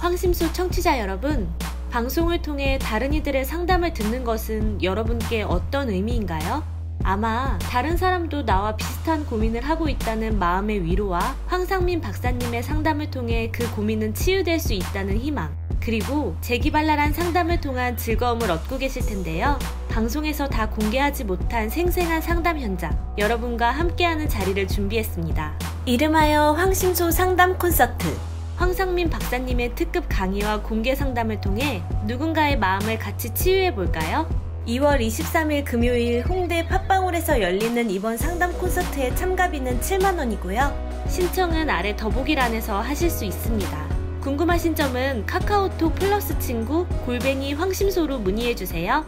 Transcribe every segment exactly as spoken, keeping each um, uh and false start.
황심소 청취자 여러분, 방송을 통해 다른 이들의 상담을 듣는 것은 여러분께 어떤 의미인가요? 아마 다른 사람도 나와 비슷한 고민을 하고 있다는 마음의 위로와 황상민 박사님의 상담을 통해 그 고민은 치유될 수 있다는 희망, 그리고 재기발랄한 상담을 통한 즐거움을 얻고 계실 텐데요. 방송에서 다 공개하지 못한 생생한 상담 현장, 여러분과 함께하는 자리를 준비했습니다. 이름하여 황심소 상담 콘서트. 황상민 박사님의 특급 강의와 공개 상담을 통해 누군가의 마음을 같이 치유해볼까요? 이월 이십삼일 금요일 홍대 팟빵홀에서 열리는 이번 상담 콘서트의 참가비는 칠만 원이고요. 신청은 아래 더보기란에서 하실 수 있습니다. 궁금하신 점은 카카오톡 플러스 친구 골뱅이 황심소로 문의해주세요.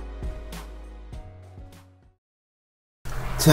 자,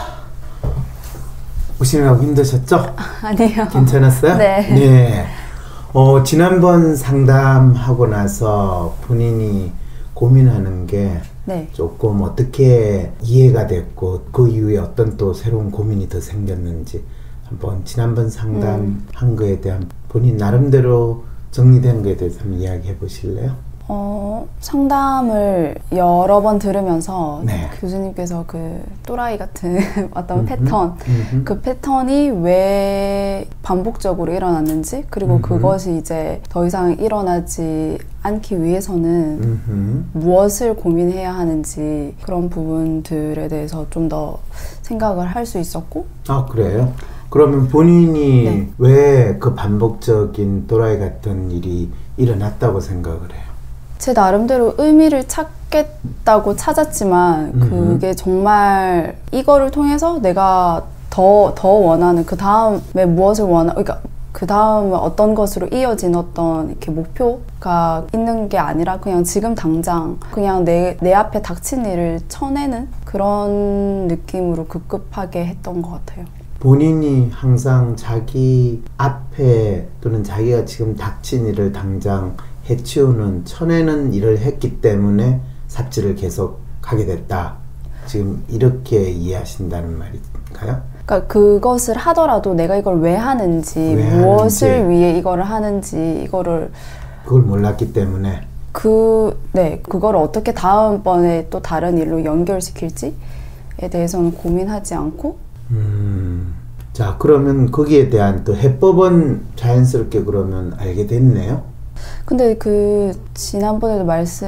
오시느라고 힘드셨죠? 아니요. 괜찮았어요? 네. 네. 어, 지난번 상담하고 나서 본인이 고민하는 게 네. 조금 어떻게 이해가 됐고 그 이후에 어떤 또 새로운 고민이 더 생겼는지 한번 지난번 상담한 음. 거에 대한 본인 나름대로 정리된 거에 대해서 한번 이야기해 보실래요? 어, 상담을 여러 번 들으면서 네. 교수님께서 그 또라이 같은 어떤 음흠, 패턴, 음흠. 그 패턴이 왜 반복적으로 일어났는지, 그리고 음흠. 그것이 이제 더 이상 일어나지 않기 위해서는 음흠. 무엇을 고민해야 하는지, 그런 부분들에 대해서 좀 더 생각을 할 수 있었고. 아, 그래요? 그러면 본인이 네. 왜 그 반복적인 또라이 같은 일이 일어났다고 생각을 해요? 제 나름대로 의미를 찾겠다고 찾았지만 음흠. 그게 정말 이거를 통해서 내가 더, 더 원하는 그 다음에 무엇을 원하, 그러니까 그 다음에 어떤 것으로 이어진 어떤 이렇게 목표가 있는 게 아니라 그냥 지금 당장 그냥 내, 내 앞에 닥친 일을 쳐내는 그런 느낌으로 급급하게 했던 것 같아요. 본인이 항상 자기 앞에 또는 자기가 지금 닥친 일을 당장 해치우는, 쳐내는 일을 했기 때문에 삽질을 계속 하게 됐다. 지금 이렇게 이해하신다는 말인가요? 그러니까 그것을 하더라도 내가 이걸 왜 하는지, 왜 무엇을 하는지. 위해 이거를 하는지, 이거를 그걸 몰랐기 때문에 그, 네, 그걸 어떻게 다음번에 또 다른 일로 연결시킬지에 대해서는 고민하지 않고. 음, 자, 그러면 거기에 대한 또 해법은 자연스럽게 그러면 알게 됐네요? 근데 그 지난번에도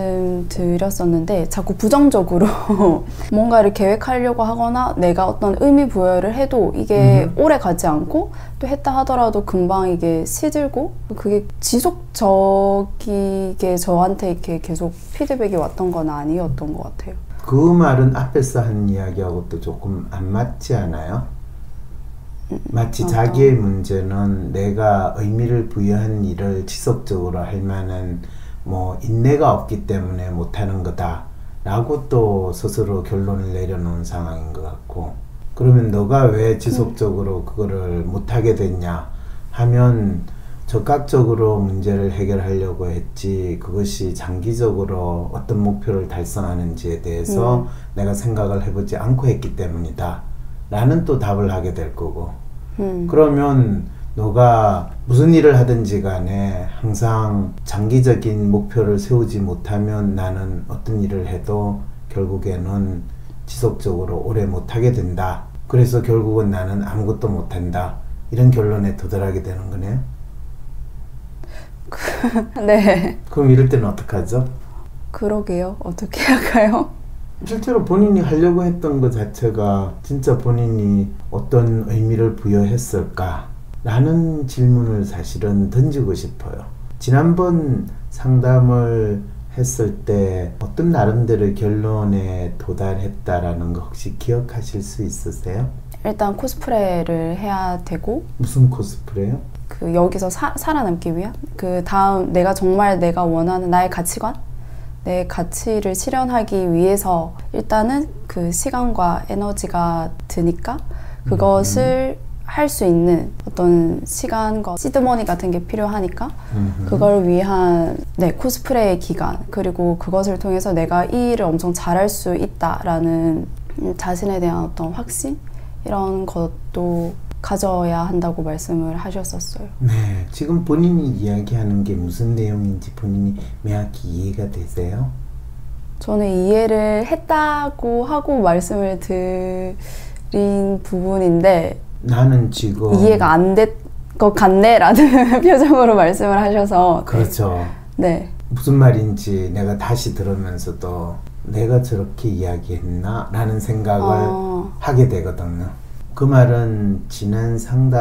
말씀드렸었는데 자꾸 부정적으로 뭔가를 계획하려고 하거나 내가 어떤 의미 부여를 해도 이게 음. 오래 가지 않고 또 했다 하더라도 금방 이게 시들고, 그게 지속적이게 저한테 이렇게 계속 피드백이 왔던 건 아니었던 것 같아요. 그 말은 앞에서 한 이야기하고 또 조금 안 맞지 않아요? 마치 어, 자기의 문제는 내가 의미를 부여한 일을 지속적으로 할 만한 뭐 인내가 없기 때문에 못하는 거다 라고 또 스스로 결론을 내려놓은 상황인 것 같고, 그러면 너가 왜 지속적으로 그거를 못하게 됐냐 하면 적극적으로 문제를 해결하려고 했지, 그것이 장기적으로 어떤 목표를 달성하는지에 대해서 음. 내가 생각을 해보지 않고 했기 때문이다 라는 또 답을 하게 될 거고, 음. 그러면 너가 무슨 일을 하든지 간에 항상 장기적인 목표를 세우지 못하면 나는 어떤 일을 해도 결국에는 지속적으로 오래 못하게 된다, 그래서 결국은 나는 아무것도 못한다, 이런 결론에 도달하게 되는 거네요? 네. 그럼 이럴 때는 어떡하죠? 그러게요. 어떻게 할까요? 실제로 본인이 하려고 했던 것 자체가 진짜 본인이 어떤 의미를 부여했을까? 라는 질문을 사실은 던지고 싶어요. 지난번 상담을 했을 때 어떤 나름대로 결론에 도달했다라는 거 혹시 기억하실 수 있으세요? 일단 코스프레를 해야 되고. 무슨 코스프레요? 그 여기서 사, 살아남기 위한 그 다음 내가 정말 내가 원하는 나의 가치관, 내 가치를 실현하기 위해서 일단은 그 시간과 에너지가 드니까 그것을 음. 할 수 있는 어떤 시간과 시드머니 같은 게 필요하니까 음. 그걸 위한 네, 코스프레의 기간, 그리고 그것을 통해서 내가 이 일을 엄청 잘할 수 있다라는 자신에 대한 어떤 확신, 이런 것도 가져야 한다고 말씀을 하셨었어요. 네, 지금 본인이 이야기하는 게 무슨 내용인지 본인이 명확히 이해가 되세요? 저는 이해를 했다고 하고 말씀을 드린 부분인데 나는 지금 이해가 안 될 것 같네 라는 표정으로 말씀을 하셔서 그렇죠. 네. 무슨 말인지 내가 다시 들으면서도 내가 저렇게 이야기했나? 라는 생각을 어... 하게 되거든요. 그 말은 지난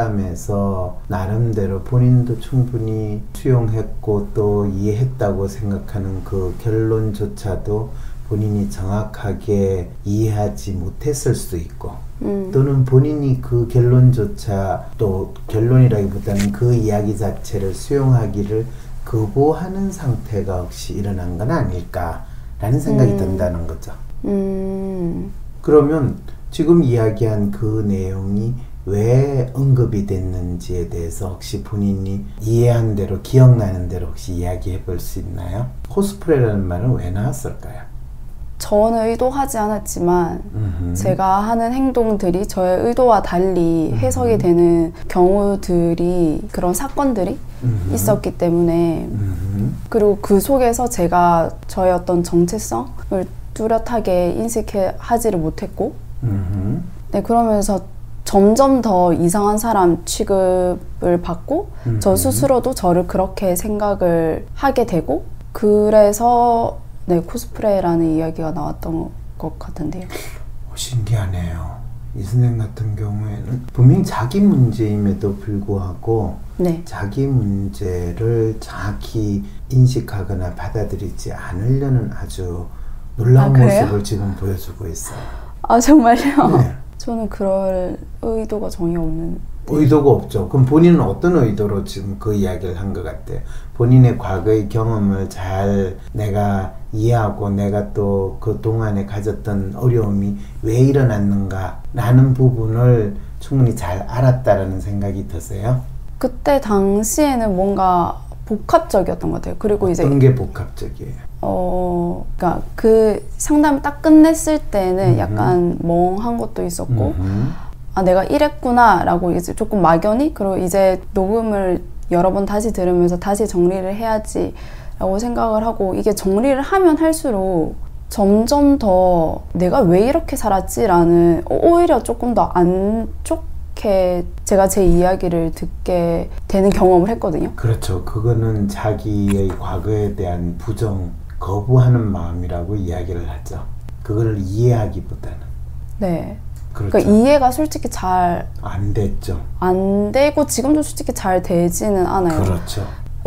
상담에서 나름대로 본인도 충분히 수용했고 또 이해했다고 생각하는 그 결론조차도 본인이 정확하게 이해하지 못했을 수도 있고 음. 또는 본인이 그 결론조차 또 결론이라기보다는 그 이야기 자체를 수용하기를 거부하는 상태가 혹시 일어난 건 아닐까라는 생각이 음. 든다는 거죠. 음. 그러면 지금 이야기한 그 내용이 왜 언급이 됐는지에 대해서 혹시 본인이 이해한 대로 기억나는 대로 혹시 이야기해 볼 수 있나요? 코스프레라는 말은 왜 나왔을까요? 저는 의도하지 않았지만 음흠. 제가 하는 행동들이 저의 의도와 달리 음흠. 해석이 되는 경우들이 그런 사건들이 음흠. 있었기 때문에 음흠. 그리고 그 속에서 제가 저의 어떤 정체성을 뚜렷하게 인식하지를 못했고 음흠. 네, 그러면서 점점 더 이상한 사람 취급을 받고 음흠. 저 스스로도 저를 그렇게 생각을 하게 되고 그래서 네, 코스프레라는 이야기가 나왔던 것 같은데요. 신기하네요. 이 선생 같은 경우에는 분명히 자기 문제임에도 불구하고 네. 자기 문제를 정확히 인식하거나 받아들이지 않으려는 아주 놀라운 아, 모습을 지금 보여주고 있어요. 아 정말요? 네. 저는 그럴 의도가 전혀 없는 의도가 없죠. 그럼 본인은 어떤 의도로 지금 그 이야기를 한 것 같아요? 본인의 과거의 경험을 잘 내가 이해하고 내가 또 그 동안에 가졌던 어려움이 왜 일어났는가 라는 부분을 충분히 잘 알았다라는 생각이 드세요? 그때 당시에는 뭔가 복합적이었던 것 같아요. 그리고 어떤 이제 어떤 게 복합적이에요? 어, 그러니까 그 상담을 딱 끝냈을 때는 음흠. 약간 멍한 것도 있었고 음흠. 아 내가 이랬구나 라고 이제 조금 막연히 그리고 이제 녹음을 여러 번 다시 들으면서 다시 정리를 해야지 라고 생각을 하고 이게 정리를 하면 할수록 점점 더 내가 왜 이렇게 살았지 라는 오히려 조금 더 안 좋게 제가 제 이야기를 듣게 되는 경험을 했거든요. 그렇죠. 그거는 자기의 과거에 대한 부정, 거부하는 마음이라고 이야기를 하죠. 그걸 이해하기보다는. 네. 그렇죠. 그러니까 이해가 솔직히 잘 안 됐죠. 안 되고 지금도 솔직히 잘 되지는 않아요. 그렇죠.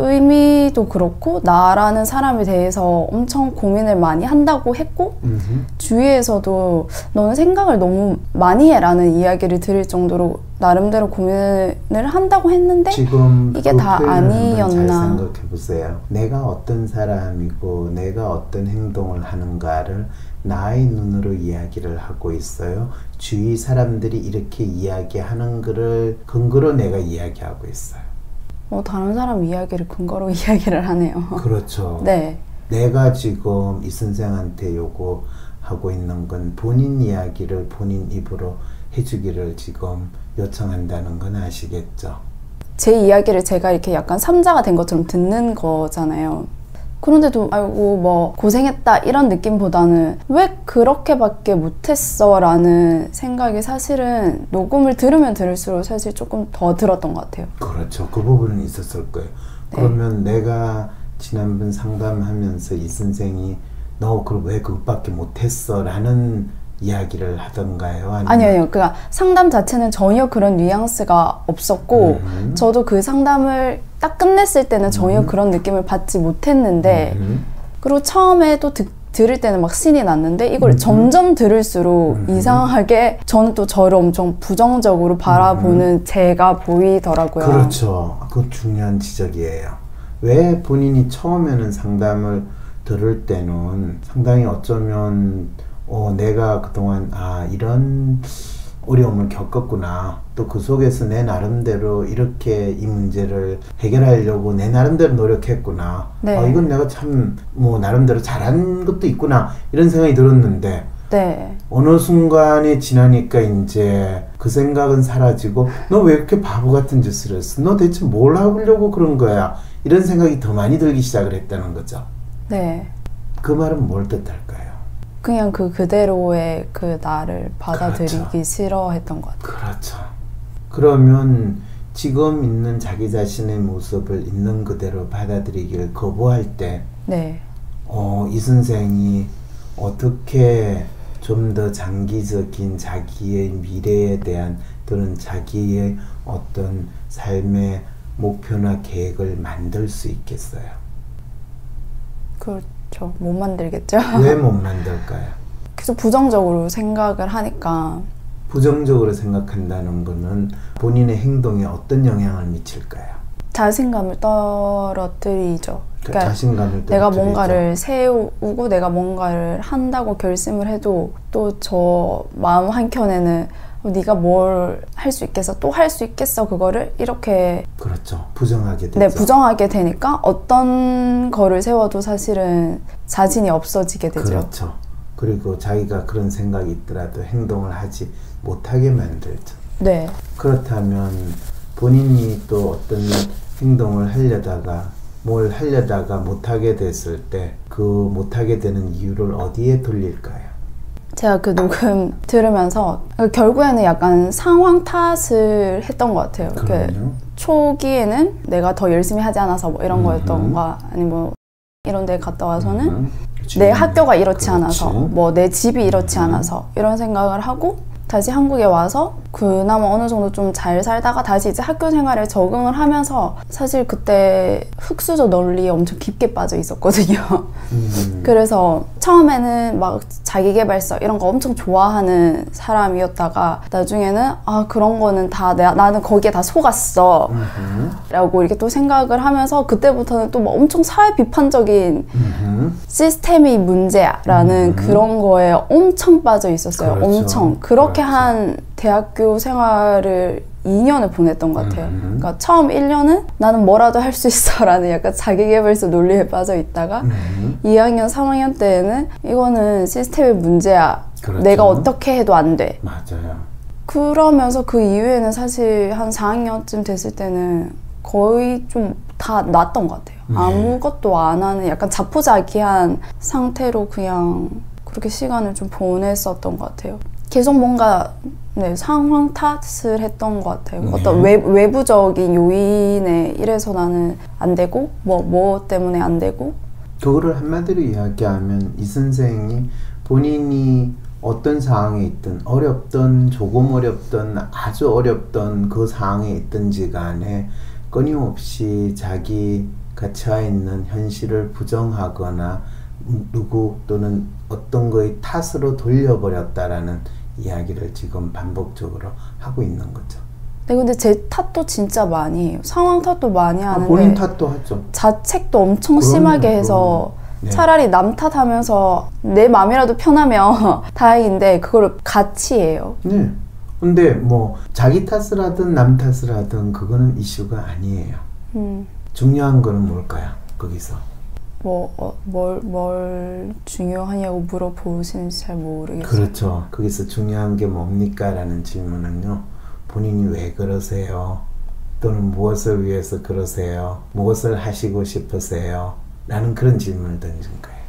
의미도 그렇고 나라는 사람에 대해서 엄청 고민을 많이 한다고 했고 음흠. 주위에서도 너는 생각을 너무 많이 해라는 이야기를 들을 정도로 나름대로 고민을 한다고 했는데 지금 이게 다 아니었나. 잘 생각해 보세요. 내가 어떤 사람이고 내가 어떤 행동을 하는가를 나의 눈으로 이야기를 하고 있어요. 주위 사람들이 이렇게 이야기하는 거를 근거로 내가 이야기하고 있어요. 어, 다른 사람 이야기를 근거로 이야기를 하네요. 그렇죠. 네. 내가 지금 이 선생한테 요구하고 있는 건 본인 이야기를 본인 입으로 해주기를 지금 요청한다는 건 아시겠죠? 제 이야기를 제가 이렇게 약간 삼자가 된 것처럼 듣는 거잖아요. 그런데도 아이고 뭐 고생했다 이런 느낌보다는 왜 그렇게밖에 못했어 라는 생각이 사실은 녹음을 들으면 들을수록 사실 조금 더 들었던 것 같아요. 그렇죠. 그 부분은 있었을 거예요. 네. 그러면 내가 지난번 상담하면서 이 선생이 너 그걸 왜 그것밖에 못했어 라는 이야기를 하던가요? 아니면... 아니요, 아니요. 그러니까 상담 자체는 전혀 그런 뉘앙스가 없었고 음. 저도 그 상담을 딱 끝냈을 때는 전혀 음. 그런 느낌을 받지 못했는데 음. 그리고 처음에 또 듣, 들을 때는 막 신이 났는데 이걸 음. 점점 들을수록 음. 이상하게 저는 또 저를 엄청 부정적으로 바라보는 음. 제가 보이더라고요. 그렇죠. 그거 중요한 지적이에요. 왜 본인이 처음에는 상담을 들을 때는 상당히 어쩌면 어, 내가 그동안 아 이런 어려움을 겪었구나. 또 그 속에서 내 나름대로 이렇게 이 문제를 해결하려고 내 나름대로 노력했구나. 네. 아, 이건 내가 참 뭐 나름대로 잘한 것도 있구나. 이런 생각이 들었는데 네. 어느 순간이 지나니까 이제 그 생각은 사라지고 너 왜 이렇게 바보 같은 짓을 했어? 너 대체 뭘 하려고 그런 거야? 이런 생각이 더 많이 들기 시작을 했다는 거죠. 네. 그 말은 뭘 뜻할까요? 그냥 그 그대로의 그 나를 받아들이기 그렇죠. 싫어했던 것 같아요. 그렇죠. 그러면 지금 있는 자기 자신의 모습을 있는 그대로 받아들이기를 거부할 때 네. 어, 이 선생이 어떻게 좀 더 장기적인 자기의 미래에 대한 또는 자기의 어떤 삶의 목표나 계획을 만들 수 있겠어요? 그렇죠. 못 만들겠죠. 왜 못 만들까요? 계속 부정적으로 생각을 하니까. 부정적으로 생각한다는 거는 본인의 행동에 어떤 영향을 미칠까요? 자신감을 떨어뜨리죠. 그러니까 자신감을 내가 떨어뜨리죠. 뭔가를 세우고 내가 뭔가를 한다고 결심을 해도 또 저 마음 한켠에는 어, 네가 뭘 할 수 있겠어? 또 할 수 있겠어? 그거를 이렇게 그렇죠. 부정하게 되죠. 네, 부정하게 되니까 어떤 거를 세워도 사실은 자신이 없어지게 되죠. 그렇죠. 그리고 자기가 그런 생각이 있더라도 행동을 하지 못하게 만들죠. 네. 그렇다면 본인이 또 어떤 행동을 하려다가 뭘 하려다가 못하게 됐을 때 그 못하게 되는 이유를 어디에 돌릴까요? 제가 그 녹음 들으면서 결국에는 약간 상황 탓을 했던 것 같아요. 그럼요. 초기에는 내가 더 열심히 하지 않아서 뭐 이런 음흠. 거였던가 아니면 뭐 이런 데 갔다 와서는 음, 내 학교가 이렇지 그렇지. 않아서 뭐 내 집이 이렇지 음. 않아서 이런 생각을 하고 다시 한국에 와서 그나마 어느 정도 좀 잘 살다가 다시 이제 학교 생활에 적응을 하면서 사실 그때 흑수저 논리에 엄청 깊게 빠져 있었거든요. 음. 그래서 처음에는 막 자기계발서 이런 거 엄청 좋아하는 사람이었다가 나중에는 아 그런 거는 다 내가, 나는 거기에 다 속았어 음흠. 라고 이렇게 또 생각을 하면서 그때부터는 또 뭐 엄청 사회 비판적인 음흠. 시스템이 문제야 라는 음. 그런 거에 엄청 빠져 있었어요. 그렇죠. 엄청 그렇게 그렇죠. 한 대학교 생활을 이 년을 보냈던 것 같아요. 음. 그러니까 처음 일 년은 나는 뭐라도 할 수 있어 라는 약간 자기계발서 논리에 빠져 있다가 음. 이 학년, 삼 학년 때에는 이거는 시스템의 문제야. 그렇죠. 내가 어떻게 해도 안 돼. 맞아요. 그러면서 그 이후에는 사실 한 사 학년쯤 됐을 때는 거의 좀 다 놨던 것 같아요. 네. 아무것도 안 하는 약간 자포자기한 상태로 그냥 그렇게 시간을 좀 보냈었던 것 같아요. 계속 뭔가 네, 상황 탓을 했던 것 같아요. 네. 어떤 외, 외부적인 요인에 이래서 나는 안 되고 뭐, 뭐 때문에 안 되고 그거를 한마디로 이야기하면 이 선생이 본인이 어떤 상황에 있든 어렵든 조금 어렵든 아주 어렵든 그 상황에 있든지 간에 끊임없이 자기가 처해 있는 현실을 부정하거나 누구 또는 어떤 거의 탓으로 돌려버렸다라는 이야기를 지금 반복적으로 하고 있는 거죠. 네, 근데 제 탓도 진짜 많이 해요. 상황 탓도 많이 하는데 아, 본인 탓도 하죠. 자책도 엄청 그럼요, 심하게 해서 네. 차라리 남 탓하면서 내 마음이라도 편하면 다행인데 그거를 같이 해요. 네. 근데 뭐 자기 탓을 하든 남 탓을 하든 그거는 이슈가 아니에요. 음, 중요한 거는 뭘까요? 거기서. 뭐, 어, 뭘, 뭘 중요하냐고 물어보시는지 잘 모르겠어요. 그렇죠. 거기서 중요한 게 뭡니까? 라는 질문은요. 본인이 왜 그러세요? 또는 무엇을 위해서 그러세요? 무엇을 하시고 싶으세요? 라는 그런 질문을 던진 거예요.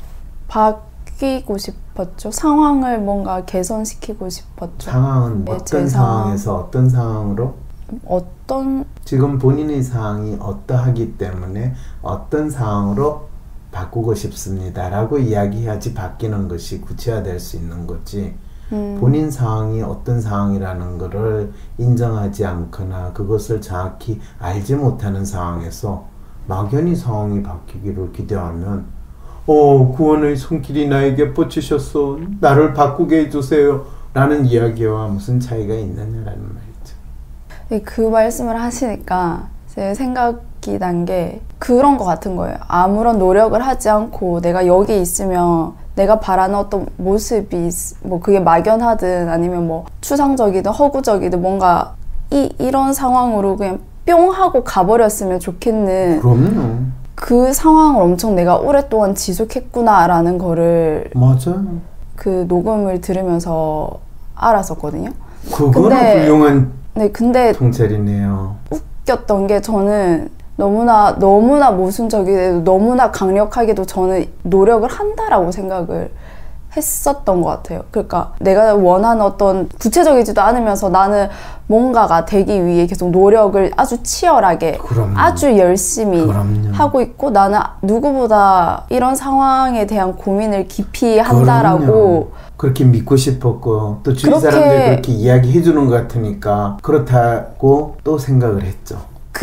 바뀌고 싶었죠. 상황을 뭔가 개선시키고 싶었죠. 상황은 네, 어떤 제 상황. 상황에서 어떤 상황으로? 어떤 지금 본인의 상황이 어떠하기 때문에 어떤 상황으로 바꾸고 싶습니다 라고 이야기해야지 바뀌는 것이 구체화될 수 있는 거지. 음, 본인 상황이 어떤 상황이라는 것을 인정하지 않거나 그것을 정확히 알지 못하는 상황에서 막연히 상황이 바뀌기를 기대하면 어 구원의 손길이 나에게 뻗치셨어 나를 바꾸게 해주세요 라는 이야기와 무슨 차이가 있느냐라는 말이죠. 네, 그 말씀을 하시니까 제 생각이 난 게 그런 거 같은 거예요. 아무런 노력을 하지 않고 내가 여기 있으면 내가 바라는 어떤 모습이 뭐 그게 막연하든 아니면 뭐 추상적이든 허구적이든 뭔가 이, 이런 상황으로 그냥 뿅 하고 가버렸으면 좋겠는 그럼요. 그 상황을 엄청 내가 오랫동안 지속했구나라는 거를 맞아요. 그 녹음을 들으면서 알았었거든요. 그거는 근데, 훌륭한 네, 근데 통찰이네요. 웃겼던 게 저는 너무나 너무나 모순적이고 너무나 강력하게도 저는 노력을 한다라고 생각을 했었던 것 같아요. 그러니까 내가 원하는 어떤 구체적이지도 않으면서 나는 뭔가가 되기 위해 계속 노력을 아주 치열하게 그럼요. 아주 열심히 그럼요. 하고 있고 나는 누구보다 이런 상황에 대한 고민을 깊이 한다라고 그럼요. 그렇게 믿고 싶었고 또 주위 그렇게, 사람들이 그렇게 이야기해 주는 것 같으니까 그렇다고 또 생각을 했죠.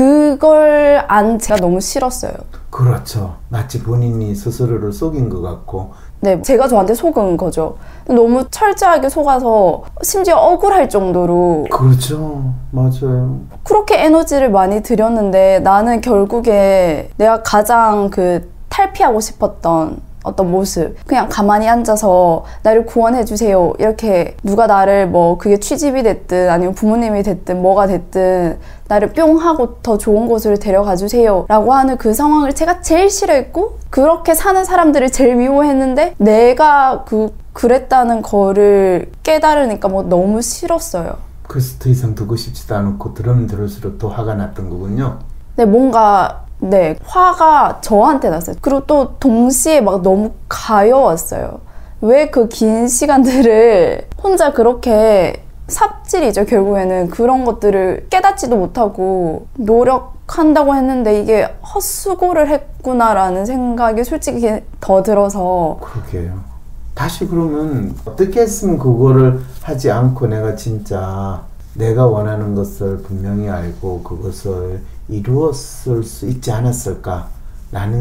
그걸 안 제가 너무 싫었어요. 그렇죠. 마치 본인이 스스로를 속인 것 같고 네, 제가 저한테 속은 거죠. 너무 철저하게 속아서 심지어 억울할 정도로 그렇죠. 맞아요. 그렇게 에너지를 많이 들였는데 나는 결국에 내가 가장 그 탈피하고 싶었던 어떤 모습 그냥 가만히 앉아서 나를 구원해 주세요 이렇게 누가 나를 뭐 그게 취집이 됐든 아니면 부모님이 됐든 뭐가 됐든 나를 뿅 하고 더 좋은 곳으로 데려가 주세요 라고 하는 그 상황을 제가 제일 싫어했고 그렇게 사는 사람들을 제일 미워했는데 내가 그 그랬다는 거를 깨달으니까 뭐 너무 싫었어요. 그래서 더 이상 듣고 싶지도 않고 들으면 들을수록 더 화가 났던 거군요. 네, 뭔가 네, 화가 저한테 났어요. 그리고 또 동시에 막 너무 가여웠어요. 왜 그 긴 시간들을 혼자 그렇게 삽질이죠. 결국에는 그런 것들을 깨닫지도 못하고 노력한다고 했는데 이게 헛수고를 했구나라는 생각이 솔직히 더 들어서 그러게요. 다시 그러면 어떻게 했으면 그거를 하지 않고 내가 진짜 내가 원하는 것을 분명히 알고 그것을 이루었을 수 있지 않았을까 라는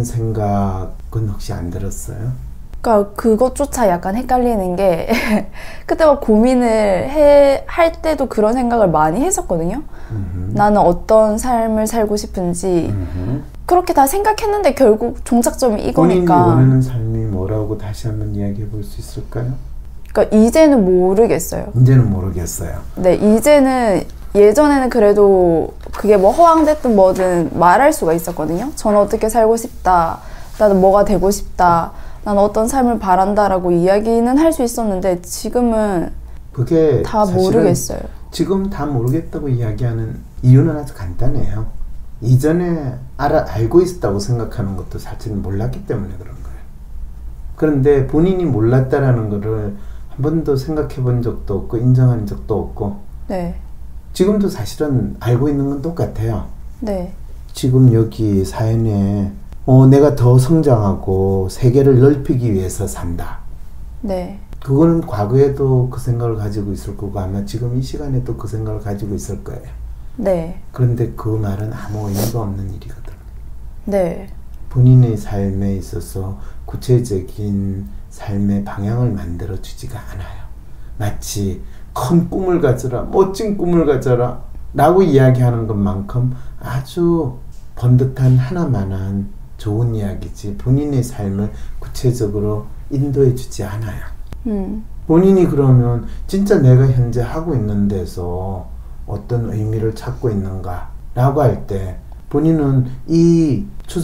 생각은 혹시 안 들었어요? 그러니까 그것조차 약간 헷갈리는 게 그때 막 고민을 해, 할 때도 그런 생각을 많이 했었거든요. 음흠. 나는 어떤 삶을 살고 싶은지 음흠. 그렇게 다 생각했는데 결국 종착점이 이거니까 본인이 원하는 삶이 뭐라고 다시 한번 이야기해 볼 수 있을까요? 그러니까 이제는 모르겠어요. 이제는 모르겠어요. 네, 이제는 예전에는 그래도 그게 뭐 허황됐든 뭐든 말할 수가 있었거든요. 저는 어떻게 살고 싶다. 나는 뭐가 되고 싶다. 나는 어떤 삶을 바란다라고 이야기는 할 수 있었는데 지금은 그게 다 모르겠어요. 지금 다 모르겠다고 이야기하는 이유는 아주 간단해요. 이전에 알아, 알고 있었다고 생각하는 것도 사실은 몰랐기 때문에 그런 거예요. 그런데 본인이 몰랐다라는 거를 한 번도 생각해 본 적도 없고 인정한 적도 없고 네. 지금도 사실은 알고 있는 건 똑같아요. 네. 지금 여기 사연에 어, 내가 더 성장하고 세계를 넓히기 위해서 산다. 네. 그거는 과거에도 그 생각을 가지고 있을 거고 아마 지금 이 시간에도 그 생각을 가지고 있을 거예요. 네. 그런데 그 말은 아무 의미가 없는 일이거든. 네. 본인의 삶에 있어서 구체적인 삶의 방향을 만들어 주지가 않아요. 마치 큰 꿈을 가져라, 멋진 꿈을 가져라 라고 이야기하는 것만큼 아주 번듯한 하나만한 좋은 이야기지 본인의 삶을 구체적으로 인도해 주지 않아요. 음. 본인이 그러면 진짜 내가 현재 하고 있는 데서 어떤 의미를 찾고 있는가 라고 할 때 본인은 이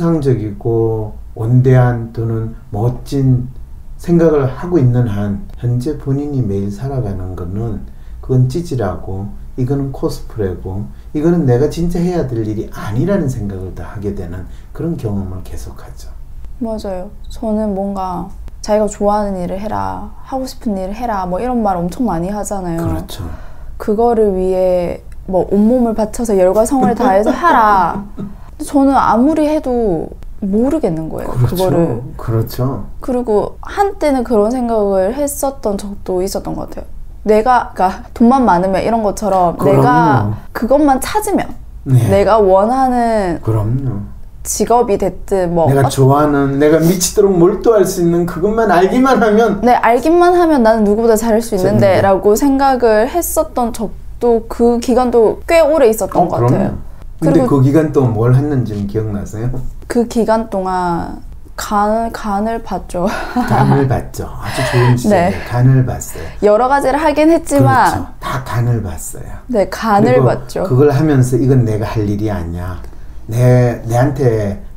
추상적이고 원대한 또는 멋진 생각을 하고 있는 한 현재 본인이 매일 살아가는 거는 그건 찌질하고 이거는 코스프레고 이거는 내가 진짜 해야 될 일이 아니라는 생각을 더 하게 되는 그런 경험을 계속하죠. 맞아요. 저는 뭔가 자기가 좋아하는 일을 해라, 하고 싶은 일을 해라 뭐 이런 말 엄청 많이 하잖아요. 그렇죠. 그거를 위해 뭐 온몸을 바쳐서 열과 성을 다해서 하라. 저는 아무리 해도 모르겠는 거예요. 그렇죠. 그거를. 그렇죠. 그리고 한때는 그런 생각을 했었던 적도 있었던 것 같아요. 내가 그러니까 돈만 많으면 이런 것처럼 그럼요. 내가 그것만 찾으면 네. 내가 원하는 그럼요. 직업이 됐든 뭐 내가 어, 좋아하는 내가 미치도록 몰두할 수 있는 그것만 알기만 하면 네 알기만 하면 나는 누구보다 잘할 수 있는데 재밌네. 라고 생각을 했었던 적도 그 기간도 꽤 오래 있었던 어, 것 그럼요. 같아요. 근데 그리고 그 기간 동안 뭘 했는지는 기억나세요? 그 기간 동안 간, 간을 봤죠. 간을 봤죠. 아주 좋은 시절에 네. 간을 봤어요. 여러 가지를 하긴 했지만 그렇죠. 다 간을 봤어요. 네 간을 그리고 봤죠. 그걸 하면서 이건 내가 할 일이 아니야. 내, 내한테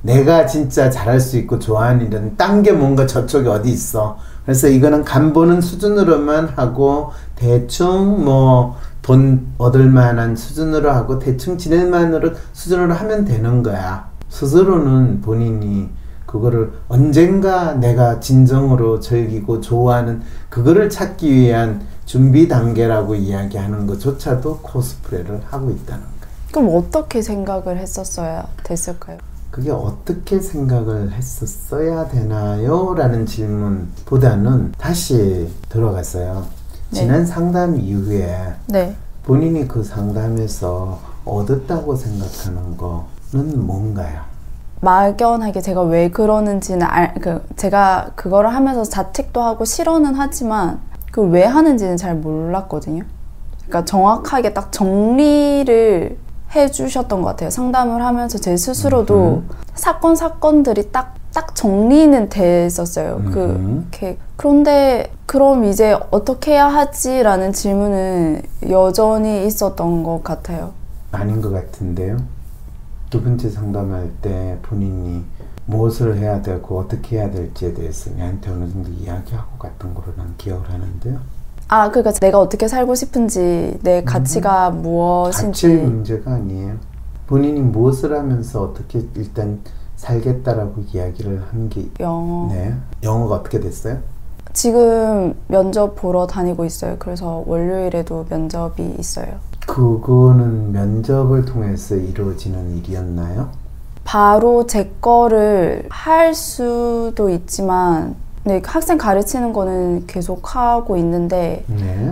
내가 진짜 잘할 수 있고 좋아하는 일은 딴 게 뭔가 저쪽에 어디 있어. 그래서 이거는 간 보는 수준으로만 하고 대충 뭐 돈 얻을 만한 수준으로 하고 대충 지낼 만한 수준으로 하면 되는 거야. 스스로는 본인이 그거를 언젠가 내가 진정으로 즐기고 좋아하는 그거를 찾기 위한 준비 단계라고 이야기하는 것조차도 코스프레를 하고 있다는 거예요. 그럼 어떻게 생각을 했었어야 됐을까요? 그게 어떻게 생각을 했었어야 되나요? 라는 질문보다는 다시 들어갔어요. 네. 지난 상담 이후에 네. 본인이 그 상담에서 얻었다고 생각하는 거는 뭔가요? 막연하게 제가 왜 그러는지는 알, 그 제가 그거를 하면서 자책도 하고 싫어는 하지만 그 왜 하는지는 잘 몰랐거든요. 그러니까 정확하게 딱 정리를 해주셨던 것 같아요. 상담을 하면서 제 스스로도 음흠. 사건 사건들이 딱, 딱 정리는 됐었어요. 그, 이렇게. 그런데 그럼 이제 어떻게 해야 하지? 라는 질문은 여전히 있었던 것 같아요. 아닌 것 같은데요. 두 번째 상담할 때 본인이 무엇을 해야 되고 어떻게 해야 될지에 대해서 나한테 어느 정도 이야기하고 갔던 걸로 난 기억을 하는데요. 아, 그러니까 내가 어떻게 살고 싶은지, 내 가치가 음, 무엇인지. 가치 문제가 아니에요. 본인이 무엇을 하면서 어떻게 일단 살겠다라고 이야기를 한 게 영어. 네. 영어가 어떻게 됐어요? 지금 면접 보러 다니고 있어요. 그래서 월요일에도 면접이 있어요. 그거는 면접을 통해서 이루어지는 일이었나요? 바로 제 거를 할 수도 있지만 네, 학생 가르치는 거는 계속 하고 있는데 네.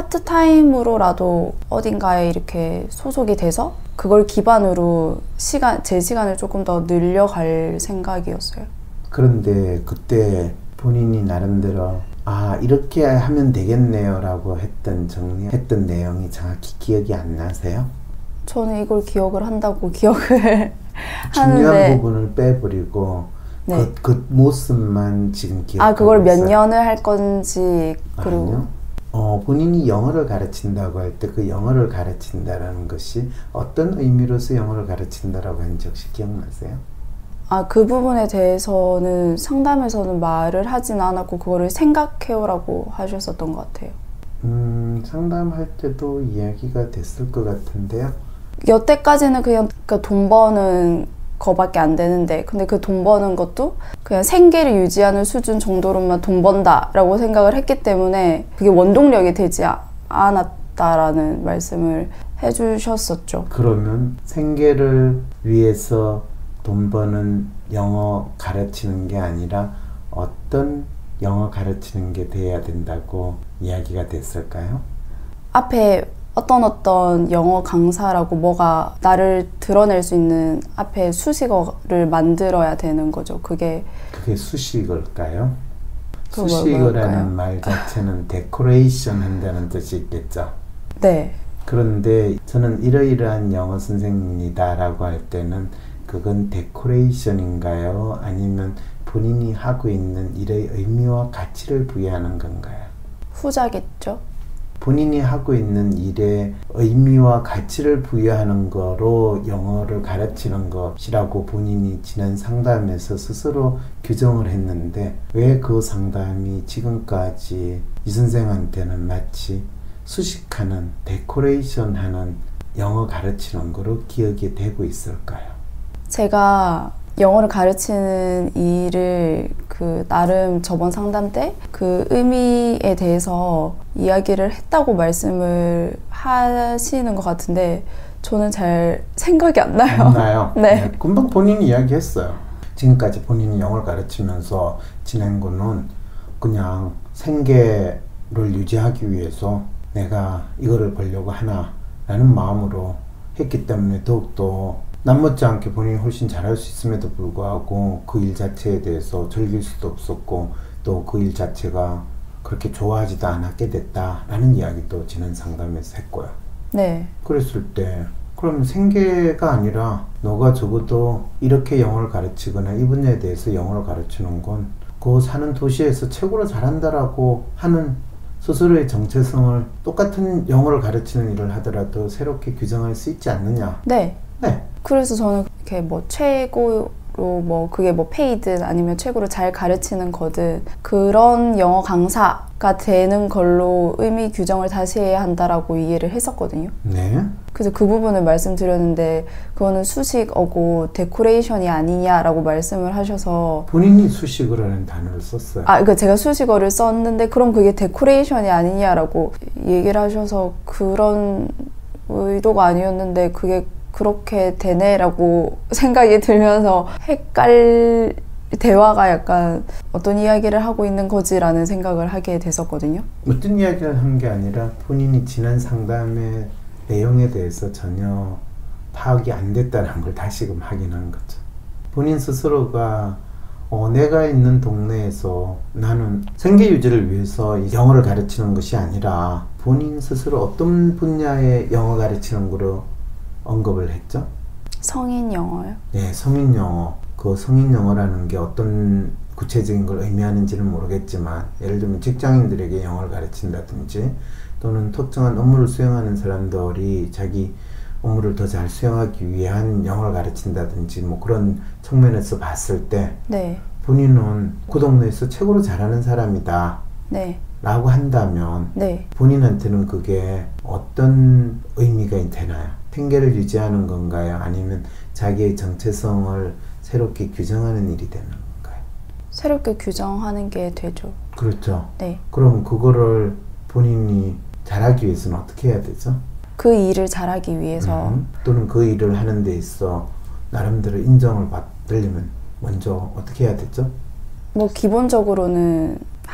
파트타임으로라도 어딘가에 이렇게 소속이 돼서 그걸 기반으로 시간, 제 시간을 조금 더 늘려갈 생각이었어요. 그런데 그때 본인이 나름대로 아 이렇게 하면 되겠네요 라고 했던 정리했던 내용이 정확히 기억이 안 나세요? 저는 이걸 기억을 한다고 기억을 중요한 하는데 부분을 빼버리고 네. 그, 그 모습만 지금 기억하고 아 그걸 몇 있어요. 년을 할 건지 그리고 아니요. 어, 본인이 영어를 가르친다고 할 때 그 영어를 가르친다라는 것이 어떤 의미로서 영어를 가르친다라고 한 적 혹시 기억나세요? 아, 그 부분에 대해서는 상담에서는 말을 하진 않았고 그거를 생각해오라고 하셨었던 것 같아요. 음, 상담할 때도 이야기가 됐을 것 같은데요. 여태까지는 그냥 돈 버는 거밖에 안 되는데 근데 그 돈 버는 것도 그냥 생계를 유지하는 수준 정도로만 돈 번다라고 생각을 했기 때문에 그게 원동력이 되지 않았다라는 말씀을 해주셨었죠. 그러면 생계를 위해서 돈 버는 영어 가르치는 게 아니라 어떤 영어 가르치는 게 돼야 된다고 이야기가 됐을까요? 앞에 어떤 어떤 영어 강사라고 뭐가 나를 드러낼 수 있는 앞에 수식어를 만들어야 되는 거죠. 그게 그게 수식어일까요? 수식어라는 말 자체는 데코레이션 한다는 뜻이 있겠죠. 네. 그런데 저는 이러이러한 영어 선생님이다 라고 할 때는 그건 데코레이션인가요? 아니면 본인이 하고 있는 일의 의미와 가치를 부여하는 건가요? 후자겠죠. 본인이 하고 있는 일에 의미와 가치를 부여하는 거로 영어를 가르치는 것이라고 본인이 지난 상담에서 스스로 규정을 했는데 왜 그 상담이 지금까지 이 선생한테는 마치 수식하는 데코레이션 하는 영어 가르치는 거로 기억이 되고 있을까요? 제가 영어를 가르치는 일을 그 나름 저번 상담 때 그 의미에 대해서 이야기를 했다고 말씀을 하시는 것 같은데 저는 잘 생각이 안 나요. 안 나요? 네. 네. 금방 본인이 이야기했어요. 지금까지 본인이 영어를 가르치면서 지낸 거는 그냥 생계를 유지하기 위해서 내가 이거를 벌려고 하나 라는 마음으로 했기 때문에 더욱더 남 못지않게 본인이 훨씬 잘할 수 있음에도 불구하고 그 일 자체에 대해서 즐길 수도 없었고 또 그 일 자체가 그렇게 좋아하지도 않았게 됐다라는 이야기도 지난 상담에서 했고요. 네. 그랬을 때 그럼 생계가 아니라 너가 적어도 이렇게 영어를 가르치거나 이 분야에 대해서 영어를 가르치는 건 그 사는 도시에서 최고로 잘한다라고 하는 스스로의 정체성을 똑같은 영어를 가르치는 일을 하더라도 새롭게 규정할 수 있지 않느냐. 네. 네. 그래서 저는 이렇게 뭐 최고 뭐 그게 뭐 페이든 아니면 최고로 잘 가르치는 거든 그런 영어 강사가 되는 걸로 의미 규정을 다시 해야 한다라고 이해를 했었거든요. 네. 그래서 그 부분을 말씀드렸는데 그거는 수식어고 데코레이션이 아니냐라고 말씀을 하셔서 본인이 수식어라는 단어를 썼어요. 아, 그러니까 제가 수식어를 썼는데 그럼 그게 데코레이션이 아니냐라고 얘기를 하셔서 그런 의도가 아니었는데 그게 그렇게 되네라고 생각이 들면서 헷갈 대화가 약간 어떤 이야기를 하고 있는 거지라는 생각을 하게 됐었거든요. 어떤 이야기를 한 게 아니라 본인이 지난 상담의 내용에 대해서 전혀 파악이 안 됐다는 걸 다시금 확인한 거죠. 본인 스스로가 어, 내가 있는 동네에서 나는 생계 유지를 위해서 영어를 가르치는 것이 아니라 본인 스스로 어떤 분야의 영어 가르치는 거로 언급을 했죠? 성인 영어요? 네, 성인 영어. 그 성인 영어라는 게 어떤 구체적인 걸 의미하는지는 모르겠지만 예를 들면 직장인들에게 영어를 가르친다든지 또는 특정한 업무를 수행하는 사람들이 자기 업무를 더 잘 수행하기 위한 영어를 가르친다든지 뭐 그런 측면에서 봤을 때 네. 본인은 그 동네에서 최고로 잘하는 사람이다 네. 라고 한다면 네. 본인한테는 그게 어떤 의미가 되나요? 생계를 유지하는 건가요? 아니면 자기의 정체성을 새롭게 규정하는 일이 되는 건가요? 새롭게 규정하는 게 되죠. 그렇죠. 네. 그럼 그거를 본인이 잘하기 위해서는 어떻게 해야 되죠? 그 일을 잘하기 위해서 음, 또는 그 일을 하는 데 있어 나름대로 인정을 받으려면 먼저 어떻게 해야 되죠? 뭐 기본적으로는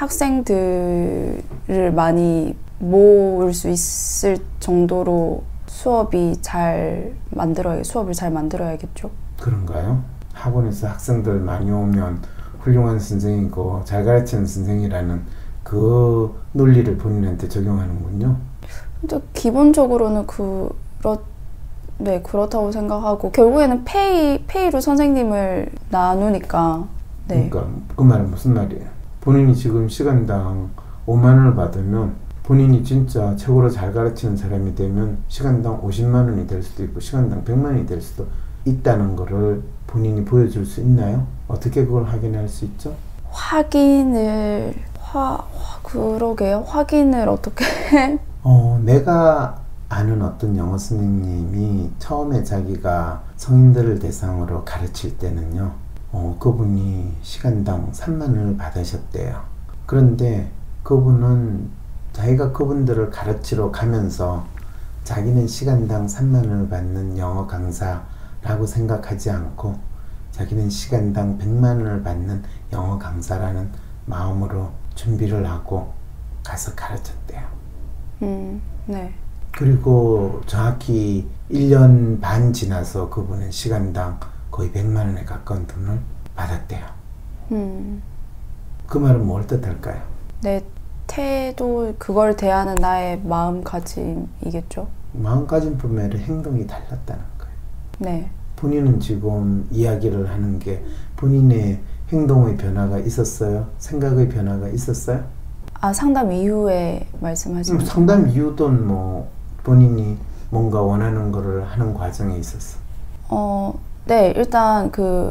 학생들을 많이 모을 수 있을 정도로 수업이 잘 만들어야 수업을 잘 만들어야겠죠. 그런가요? 학원에서 학생들 많이 오면 훌륭한 선생이고 잘 가르치는 선생이라는 그 논리를 본인한테 적용하는군요. 근데 기본적으로는 그렇 네 그렇다고 생각하고 결국에는 페이 페이로 선생님을 나누니까. 네. 그러니까 그 말은 무슨 말이에요? 본인이 지금 시간당 오만 원을 받으면 본인이 진짜 최고로 잘 가르치는 사람이 되면 시간당 오십만 원이 될 수도 있고 시간당 백만 원이 될 수도 있다는 거를 본인이 보여줄 수 있나요? 어떻게 그걸 확인할 수 있죠? 확인을 화, 화 그러게요. 확인을 어떻게 어, 내가 아는 어떤 영어 선생님이 처음에 자기가 성인들을 대상으로 가르칠 때는요, 어, 그분이 시간당 삼만 원을 받으셨대요. 그런데 그분은 자기가 그분들을 가르치러 가면서 자기는 시간당 삼만 원을 받는 영어 강사라고 생각하지 않고 자기는 시간당 백만 원을 받는 영어 강사라는 마음으로 준비를 하고 가서 가르쳤대요. 음, 네. 그리고 정확히 일 년 반 지나서 그분은 시간당 거의 백만 원에 가까운 돈을 받았대요. 음. 그 말은 뭘 뜻할까요? 내 태도, 그걸 대하는 나의 마음가짐이겠죠? 마음가짐뿐만 아니라 행동이 달랐다는 거예요. 네. 본인은 지금 이야기를 하는 게 본인의 행동의 변화가 있었어요? 생각의 변화가 있었어요? 아, 상담 이후에 말씀하시는 음, 상담 이후든 뭐 본인이 뭔가 원하는 거를 하는 과정에 있었어. 어, 네, 일단 그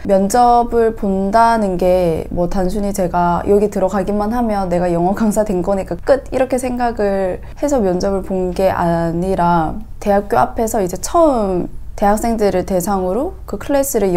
면접을 본다는 게 뭐 단순히 제가 여기 들어가기만 하면 내가 영어 강사 된 거니까 끝 이렇게 생각을 해서 면접을 본 게 아니라 대학교 앞에서 이제 처음 대학생들을 대상으로 그 클래스를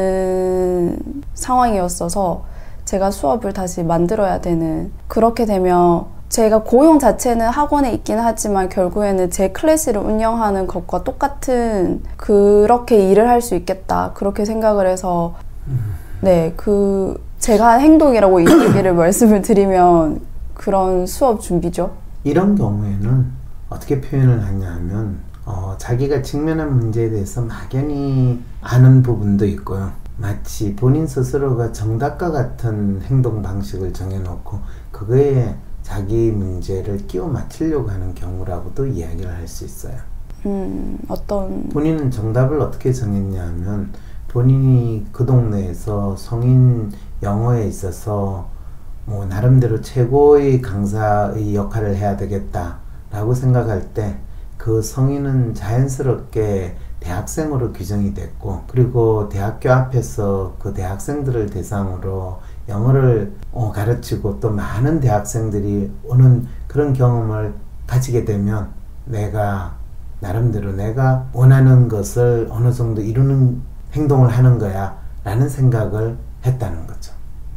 여는 상황이었어서 제가 수업을 다시 만들어야 되는, 그렇게 되면 제가 고용 자체는 학원에 있긴 하지만 결국에는 제 클래스를 운영하는 것과 똑같은 그렇게 일을 할 수 있겠다 그렇게 생각을 해서 네, 그 제가 한 행동이라고 이 얘기를 말씀을 드리면 그런 수업 준비죠. 이런 경우에는 어떻게 표현을 하냐 하면 어, 자기가 직면한 문제에 대해서 막연히 아는 부분도 있고요. 마치 본인 스스로가 정답과 같은 행동 방식을 정해놓고 그거에 자기 문제를 끼워 맞추려고 하는 경우라고도 이야기를 할 수 있어요. 음, 어떤... 본인은 정답을 어떻게 정했냐 하면 본인이 그 동네에서 성인 영어에 있어서 뭐 나름대로 최고의 강사의 역할을 해야 되겠다 라고 생각할 때 그 성인은 자연스럽게 대학생으로 규정이 됐고, 그리고 대학교 앞에서 그 대학생들을 대상으로 영어를 어, 가르치고 또 많은 대학생들이 오는 그런 경험을 가지게 되면 내가 나름대로 내가 원하는 것을 어느 정도 이루는 행동을 하는 거야 라는 생각을 했다는 거죠.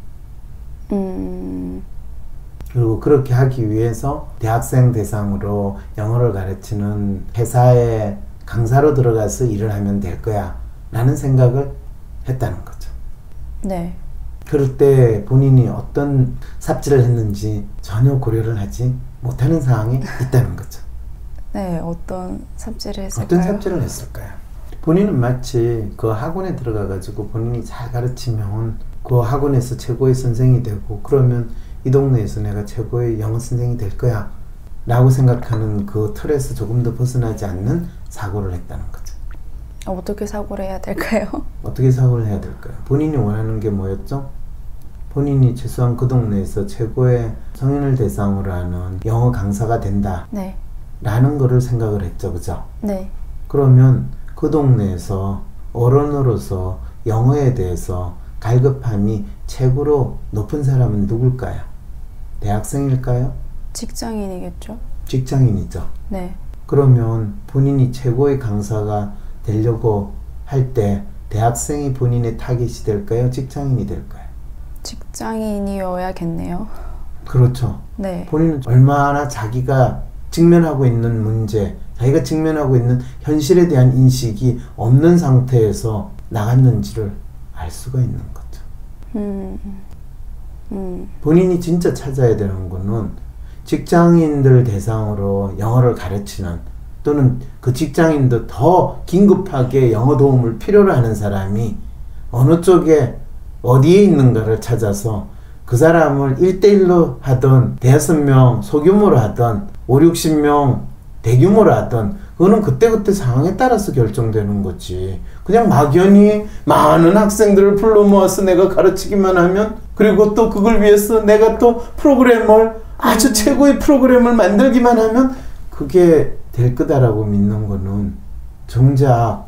음... 그리고 그렇게 하기 위해서 대학생 대상으로 영어를 가르치는 회사에 강사로 들어가서 일을 하면 될 거야 라는 생각을 했다는 거죠. 네. 그럴 때 본인이 어떤 삽질을 했는지 전혀 고려를 하지 못하는 상황이 있다는 거죠. 네, 어떤 삽질을 했을까요? 어떤 삽질을 했을까요? 본인은 마치 그 학원에 들어가가지고 본인이 잘 가르치면 그 학원에서 최고의 선생이 되고, 그러면 이 동네에서 내가 최고의 영어 선생이 될 거야 라고 생각하는 그 틀에서 조금 더 벗어나지 않는 사고를 했다는 거죠. 어떻게 사고를 해야 될까요? 어떻게 사고를 해야 될까요? 본인이 원하는 게 뭐였죠? 본인이 최소한 그 동네에서 최고의 성인을 대상으로 하는 영어 강사가 된다 네. 라는 거를 생각을 했죠. 그죠? 네. 그러면 그 동네에서 어른으로서 영어에 대해서 갈급함이 최고로 높은 사람은 누굴까요? 대학생일까요? 직장인이겠죠? 직장인이죠. 네. 그러면 본인이 최고의 강사가 되려고 할 때 대학생이 본인의 타깃이 될까요? 직장인이 될까요? 직장인이어야겠네요. 그렇죠. 네. 본인은 얼마나 자기가 직면하고 있는 문제, 자기가 직면하고 있는 현실에 대한 인식이 없는 상태에서 나갔는지를 알 수가 있는 거죠. 음, 음. 본인이 진짜 찾아야 되는 거는 직장인들 대상으로 영어를 가르치는, 또는 그 직장인도 더 긴급하게 영어 도움을 필요로 하는 사람이 어느 쪽에 어디에 있는가를 찾아서 그 사람을 일 대일로 하든 대여섯 명 소규모로 하든 오십, 육십 명 대규모로 하든 그거는 그때그때 상황에 따라서 결정되는 거지. 그냥 막연히 많은 학생들을 불러 모아서 내가 가르치기만 하면, 그리고 또 그걸 위해서 내가 또 프로그램을 아주 최고의 프로그램을 만들기만 하면 그게 될 거다라고 믿는 거는 정작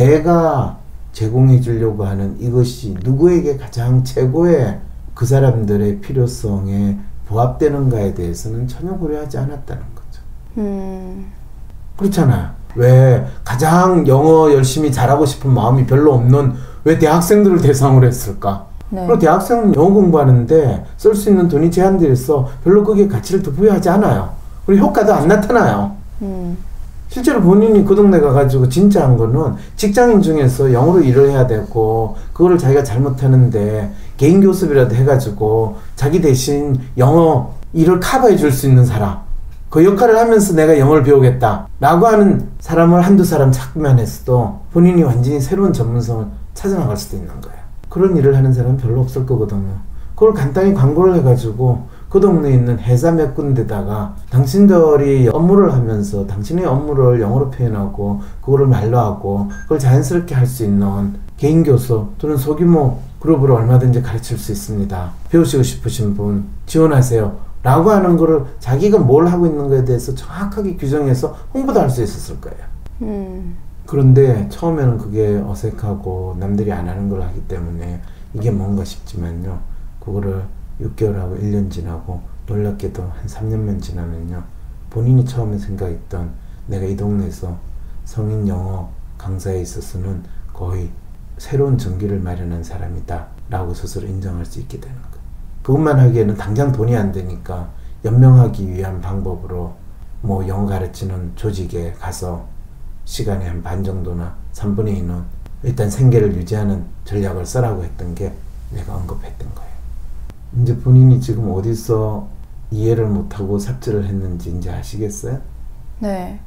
내가 제공해 주려고 하는 이것이 누구에게 가장 최고의 그 사람들의 필요성에 부합되는가에 대해서는 전혀 고려하지 않았다는 거죠. 음... 그렇잖아요. 왜 가장 영어 열심히 잘하고 싶은 마음이 별로 없는 왜 대학생들을 대상으로 했을까? 네. 그리고 대학생은 영어 공부하는데 쓸 수 있는 돈이 제한되어 있어 별로 거기에 가치를 더 부여하지 않아요. 그리고 효과도 안 나타나요. 음. 실제로 본인이 그 동네 가가지고 진짜 한 거는 직장인 중에서 영어로 일을 해야 되고 그거를 자기가 잘못하는데 개인 교습이라도 해가지고 자기 대신 영어 일을 커버해 줄 수 있는 사람, 그 역할을 하면서 내가 영어를 배우겠다 라고 하는 사람을 한두 사람 찾기만 했어도 본인이 완전히 새로운 전문성을 찾아나갈 수도 있는 거예요. 그런 일을 하는 사람은 별로 없을 거거든요. 그걸 간단히 광고를 해가지고 그 동네에 있는 회사 몇 군데다가 당신들이 업무를 하면서 당신의 업무를 영어로 표현하고 그거를 말로 하고 그걸 자연스럽게 할 수 있는 개인 교수 또는 소규모 그룹으로 얼마든지 가르칠 수 있습니다. 배우시고 싶으신 분 지원하세요 라고 하는 거를 자기가 뭘 하고 있는 거에 대해서 정확하게 규정해서 홍보도 할 수 있었을 거예요. 음. 그런데 처음에는 그게 어색하고 남들이 안 하는 걸 하기 때문에 이게 뭔가 싶지만요, 그거를 육 개월하고 일 년 지나고 놀랍게도 한 삼 년만 지나면요, 본인이 처음에 생각했던 내가 이 동네에서 성인 영어 강사에 있어서는 거의 새로운 전기를 마련한 사람이다 라고 스스로 인정할 수 있게 되는 거예요. 그것만 하기에는 당장 돈이 안 되니까 연명하기 위한 방법으로 뭐 영어 가르치는 조직에 가서 시간의 한 반 정도나 삼분의 이는 일단 생계를 유지하는 전략을 써라고 했던 게 내가 언급했던 거예요. 이제 본인이 지금 어디서 이해를 못하고 삽질을 했는지 이제 아시겠어요? 네.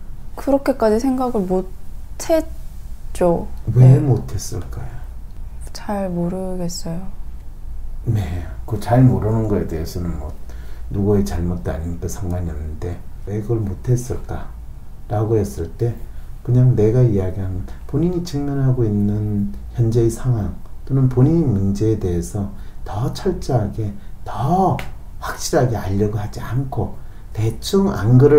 그렇게까지 생각을 못했죠. 왜 네. 못했을까요? 잘 모르겠어요. 네, 그 잘 모르는 거에 대해서는 뭐 누구의 잘못도 아니니까 상관이 없는데 왜 그걸 못했을까? 라고 했을 때 그냥 내가 이야기하는 본인이 직면하고 있는 현재의 상황 또는 본인의 문제에 대해서 더 철저하게 더 확실하게 알려고 하지 않고 대충 안글을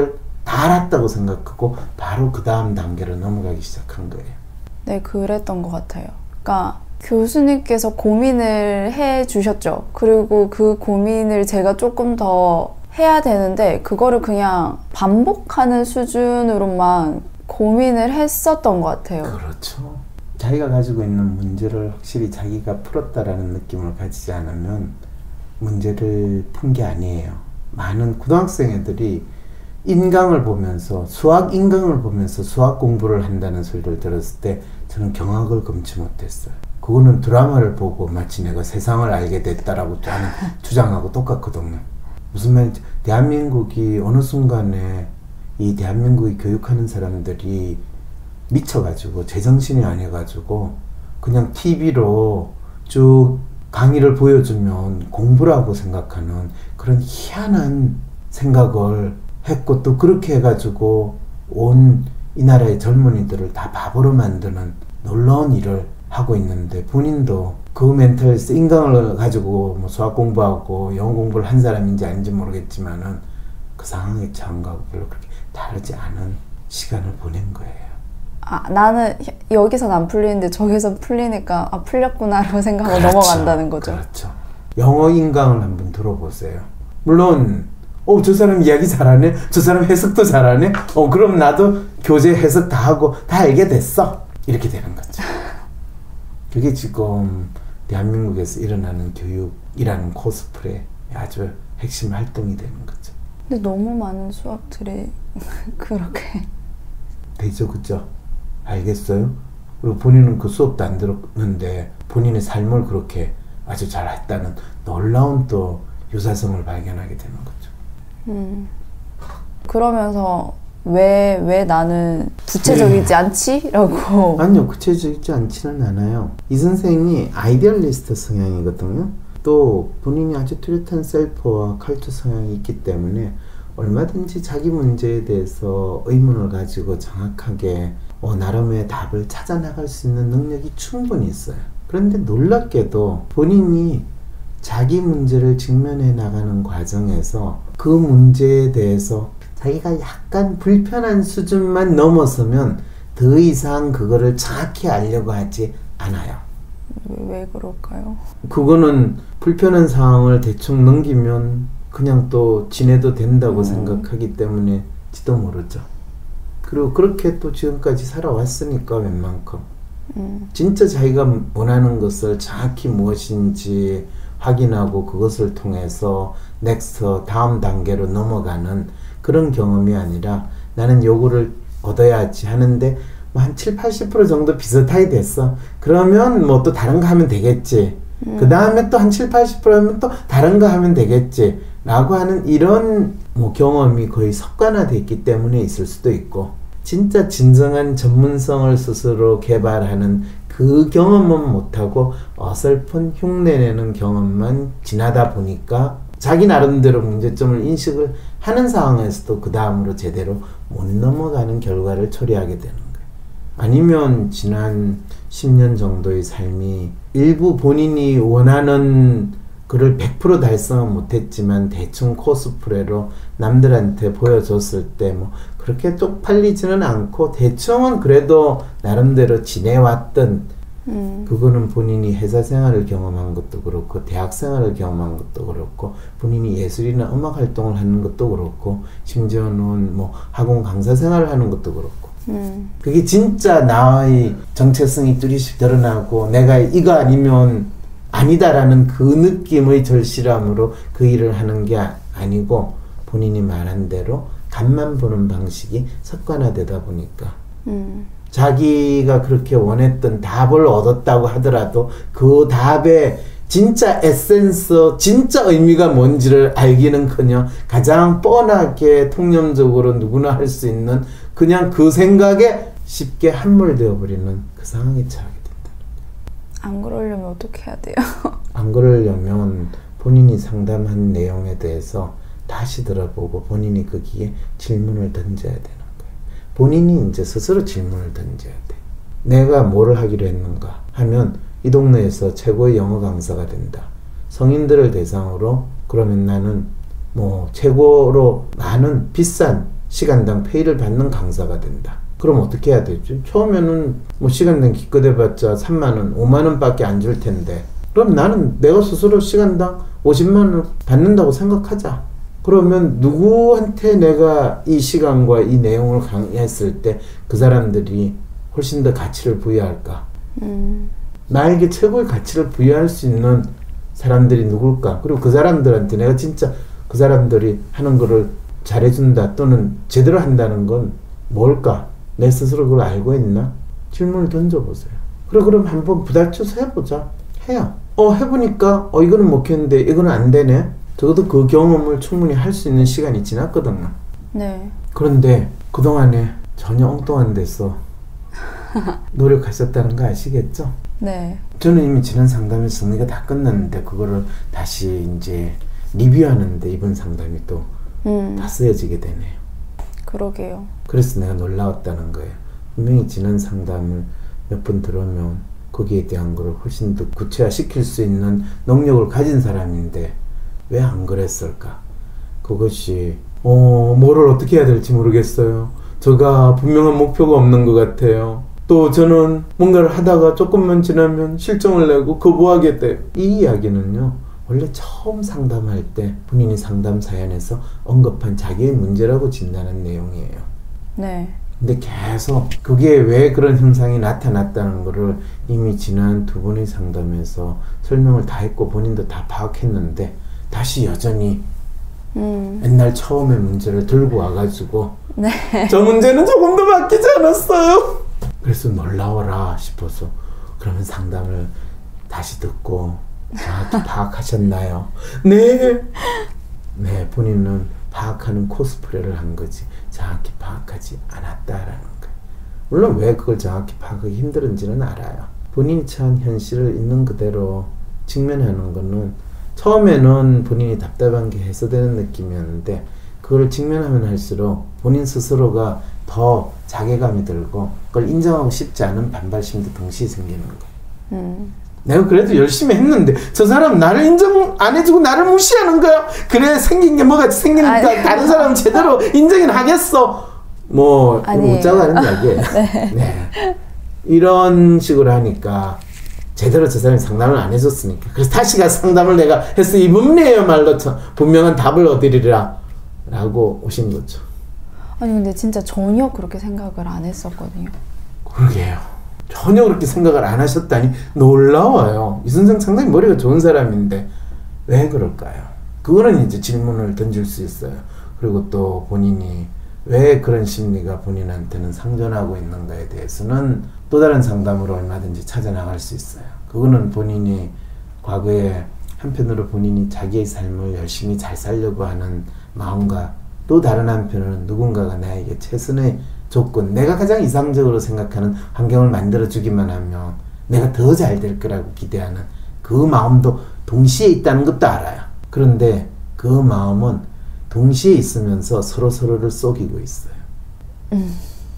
다 알았다고 생각하고 바로 그 다음 단계로 넘어가기 시작한 거예요. 네, 그랬던 것 같아요. 그러니까 교수님께서 고민을 해 주셨죠. 그리고 그 고민을 제가 조금 더 해야 되는데 그거를 그냥 반복하는 수준으로만 고민을 했었던 것 같아요. 그렇죠. 자기가 가지고 있는 문제를 확실히 자기가 풀었다라는 느낌을 가지지 않으면 문제를 푼 게 아니에요. 많은 고등학생 애들이 인강을 보면서 수학 인강을 보면서 수학 공부를 한다는 소리를 들었을 때 저는 경악을 금치 못했어요. 그거는 드라마를 보고 마치 내가 세상을 알게 됐다라고 하는 주장하고 똑같거든요. 무슨 말인지 대한민국이 어느 순간에 이 대한민국이 교육하는 사람들이 미쳐가지고 제정신이 아니가지고 그냥 티비로 쭉 강의를 보여주면 공부라고 생각하는 그런 희한한 생각을 했고 또 그렇게 해가지고 온 이 나라의 젊은이들을 다 바보로 만드는 놀라운 일을 하고 있는데 본인도 그 멘탈에서 인강을 가지고 뭐 수학 공부하고 영어 공부를 한 사람인지 아닌지 모르겠지만은 그 상황에 처한 거하고 별로 그렇게 다르지 않은 시간을 보낸 거예요. 아, 나는 여기선 안 풀리는데 저기선 풀리니까 아 풀렸구나라고 생각하고 그렇죠. 넘어간다는 거죠. 그렇죠. 영어 인강을 한번 들어보세요. 물론 어, 저 사람 이야기 잘하네? 저 사람 해석도 잘하네? 어, 그럼 나도 교재 해석 다 하고 다 알게 됐어. 이렇게 되는 거죠. 그게 지금 대한민국에서 일어나는 교육이라는 코스프레의 아주 핵심 활동이 되는 거죠. 근데 너무 많은 수업들이 그렇게 되죠, 그죠? 알겠어요? 그리고 본인은 그 수업도 안 들었는데 본인의 삶을 그렇게 아주 잘 했다는 놀라운 또 유사성을 발견하게 되는 거죠. 음. 그러면서 왜, 왜 나는 구체적이지 네. 않지? 라고. 아니요, 구체적이지 않지는 않아요. 이 선생이 아이디얼리스트 성향이거든요. 또 본인이 아주 뚜렷한 셀프와 컬처 성향이 있기 때문에 얼마든지 자기 문제에 대해서 의문을 가지고 정확하게 어, 나름의 답을 찾아나갈 수 있는 능력이 충분히 있어요. 그런데 놀랍게도 본인이 자기 문제를 직면해 나가는 과정에서 그 문제에 대해서 자기가 약간 불편한 수준만 넘어서면 더 이상 그거를 정확히 알려고 하지 않아요. 왜, 왜 그럴까요? 그거는 불편한 상황을 대충 넘기면 그냥 또 지내도 된다고 음. 생각하기 때문에지도 모르죠. 그리고 그렇게 또 지금까지 살아왔으니까 웬만큼 음. 진짜 자기가 원하는 것을 정확히 무엇인지 확인하고 그것을 통해서 넥스트 다음 단계로 넘어가는 그런 경험이 아니라 나는 요거를 얻어야지 하는데 뭐 한 칠, 팔십 퍼센트 정도 비슷하게 됐어. 그러면 뭐 또 다른 거 하면 되겠지. 음. 그 다음에 또 한 칠, 팔십 퍼센트 하면 또 다른 거 하면 되겠지. 라고 하는 이런 뭐 경험이 거의 습관화되어 있기 때문에 있을 수도 있고 진짜 진정한 전문성을 스스로 개발하는 그 경험은 못하고 어설픈 흉내내는 경험만 지나다 보니까 자기 나름대로 문제점을 인식을 하는 상황에서도 그 다음으로 제대로 못 넘어가는 결과를 초래하게 되는 거예요. 아니면 지난 십 년 정도의 삶이 일부 본인이 원하는 그를 백 퍼센트 달성은 못했지만 대충 코스프레로 남들한테 보여줬을 때 뭐 그렇게 쪽팔리지는 않고 대충은 그래도 나름대로 지내왔던 음. 그거는 본인이 회사 생활을 경험한 것도 그렇고 대학 생활을 경험한 것도 그렇고 본인이 예술이나 음악 활동을 하는 것도 그렇고 심지어는 뭐 학원 강사 생활을 하는 것도 그렇고 음. 그게 진짜 나의 정체성이 뚜렷이 드러나고 내가 이거 아니면 아니다라는 그 느낌의 절실함으로 그 일을 하는 게 아니고 본인이 말한 대로 간만 보는 방식이 습관화되다 보니까 음. 자기가 그렇게 원했던 답을 얻었다고 하더라도 그 답의 진짜 에센스, 진짜 의미가 뭔지를 알기는커녕 가장 뻔하게 통념적으로 누구나 할 수 있는 그냥 그 생각에 쉽게 함몰되어 버리는 그 상황에 처하게 된다. 안 그러려면 어떻게 해야 돼요? 안 그러려면 본인이 상담한 내용에 대해서 다시 들어보고 본인이 거기에 질문을 던져야 되는 거예요. 본인이 이제 스스로 질문을 던져야 돼. 내가 뭐를 하기로 했는가 하면 이 동네에서 최고의 영어 강사가 된다. 성인들을 대상으로 그러면 나는 뭐 최고로 많은 비싼 시간당 페이를 받는 강사가 된다. 그럼 어떻게 해야 되지? 처음에는 뭐 시간당 기껏 해봤자 삼만 원, 오만 원밖에 안 줄 텐데 그럼 나는 내가 스스로 시간당 오십만 원 받는다고 생각하자. 그러면 누구한테 내가 이 시간과 이 내용을 강의했을 때 그 사람들이 훨씬 더 가치를 부여할까? 음. 나에게 최고의 가치를 부여할 수 있는 사람들이 누굴까? 그리고 그 사람들한테 내가 진짜 그 사람들이 하는 거를 잘해준다 또는 제대로 한다는 건 뭘까? 내 스스로 그걸 알고 있나? 질문을 던져보세요. 그래 그럼 한번 부닥쳐서 해보자. 해요. 어 해보니까 어 이거는 먹혔는데 이거는 안 되네. 적어도 그 경험을 충분히 할 수 있는 시간이 지났거든요. 네. 그런데 그동안에 전혀 엉뚱한 데서 노력하셨다는 거 아시겠죠? 네. 저는 이미 지난 상담에서 정리가 다 끝났는데 그거를 다시 이제 리뷰하는데 이번 상담이 또 다 음. 쓰여지게 되네요. 그러게요. 그래서 내가 놀라웠다는 거예요. 분명히 지난 상담을 몇 번 들으면 거기에 대한 걸 훨씬 더 구체화시킬 수 있는 능력을 가진 사람인데 왜 안 그랬을까? 그것이 어 뭐를 어떻게 해야 될지 모르겠어요. 제가 분명한 목표가 없는 것 같아요. 또 저는 뭔가를 하다가 조금만 지나면 실정을 내고 거부하게 돼요. 이 이야기는요 원래 처음 상담할 때 본인이 상담 사연에서 언급한 자기의 문제라고 진단한 내용이에요. 네. 근데 계속 그게 왜 그런 현상이 나타났다는 거를 이미 지난 두 번의 상담에서 설명을 다 했고 본인도 다 파악했는데 다시 여전히 음. 옛날 처음의 문제를 들고 와가지고 네. 저 문제는 조금도 바뀌지 않았어요. 그래서 놀라워라 싶어서 그러면 상담을 다시 듣고 정확히 파악하셨나요? 네. 네, 본인은 파악하는 코스프레를 한 거지 정확히 파악하지 않았다라는 거예요. 물론 왜 그걸 정확히 파악하기 힘들은지는 알아요. 본인이 처한 현실을 있는 그대로 직면하는 거는 처음에는 본인이 답답한 게 해소되는 느낌이었는데 그걸 직면하면 할수록 본인 스스로가 더 자괴감이 들고 그걸 인정하고 싶지 않은 반발심도 동시에 생기는 거예요. 음. 내가 그래도 열심히 했는데 저 사람 나를 인정 안 해주고 나를 무시하는 거야. 그래 생긴 게 뭐가 생기니까 아니. 다른 사람은 제대로 인정은 하겠어. 뭐 웃자고 하는 이야기예요. 네. 네. 이런 식으로 하니까 제대로 저 사람이 상담을 안 해줬으니까 그래서 다시 가서 상담을 내가 해서 이분이야말로 분명한 답을 얻으리라 라고 오신 거죠. 아니 근데 진짜 전혀 그렇게 생각을 안 했었거든요. 그러게요. 전혀 그렇게 생각을 안 하셨다니 놀라워요. 이 선생 상당히 머리가 좋은 사람인데 왜 그럴까요? 그거는 이제 질문을 던질 수 있어요. 그리고 또 본인이 왜 그런 심리가 본인한테는 상존하고 있는가에 대해서는 또 다른 상담으로 얼마든지 찾아나갈 수 있어요. 그거는 본인이 과거에 한편으로 본인이 자기의 삶을 열심히 잘 살려고 하는 마음과 또 다른 한편으로는 누군가가 나에게 최선의 조건, 내가 가장 이상적으로 생각하는 환경을 만들어주기만 하면 내가 더 잘 될 거라고 기대하는 그 마음도 동시에 있다는 것도 알아요. 그런데 그 마음은 동시에 있으면서 서로 서로를 속이고 있어요. 음,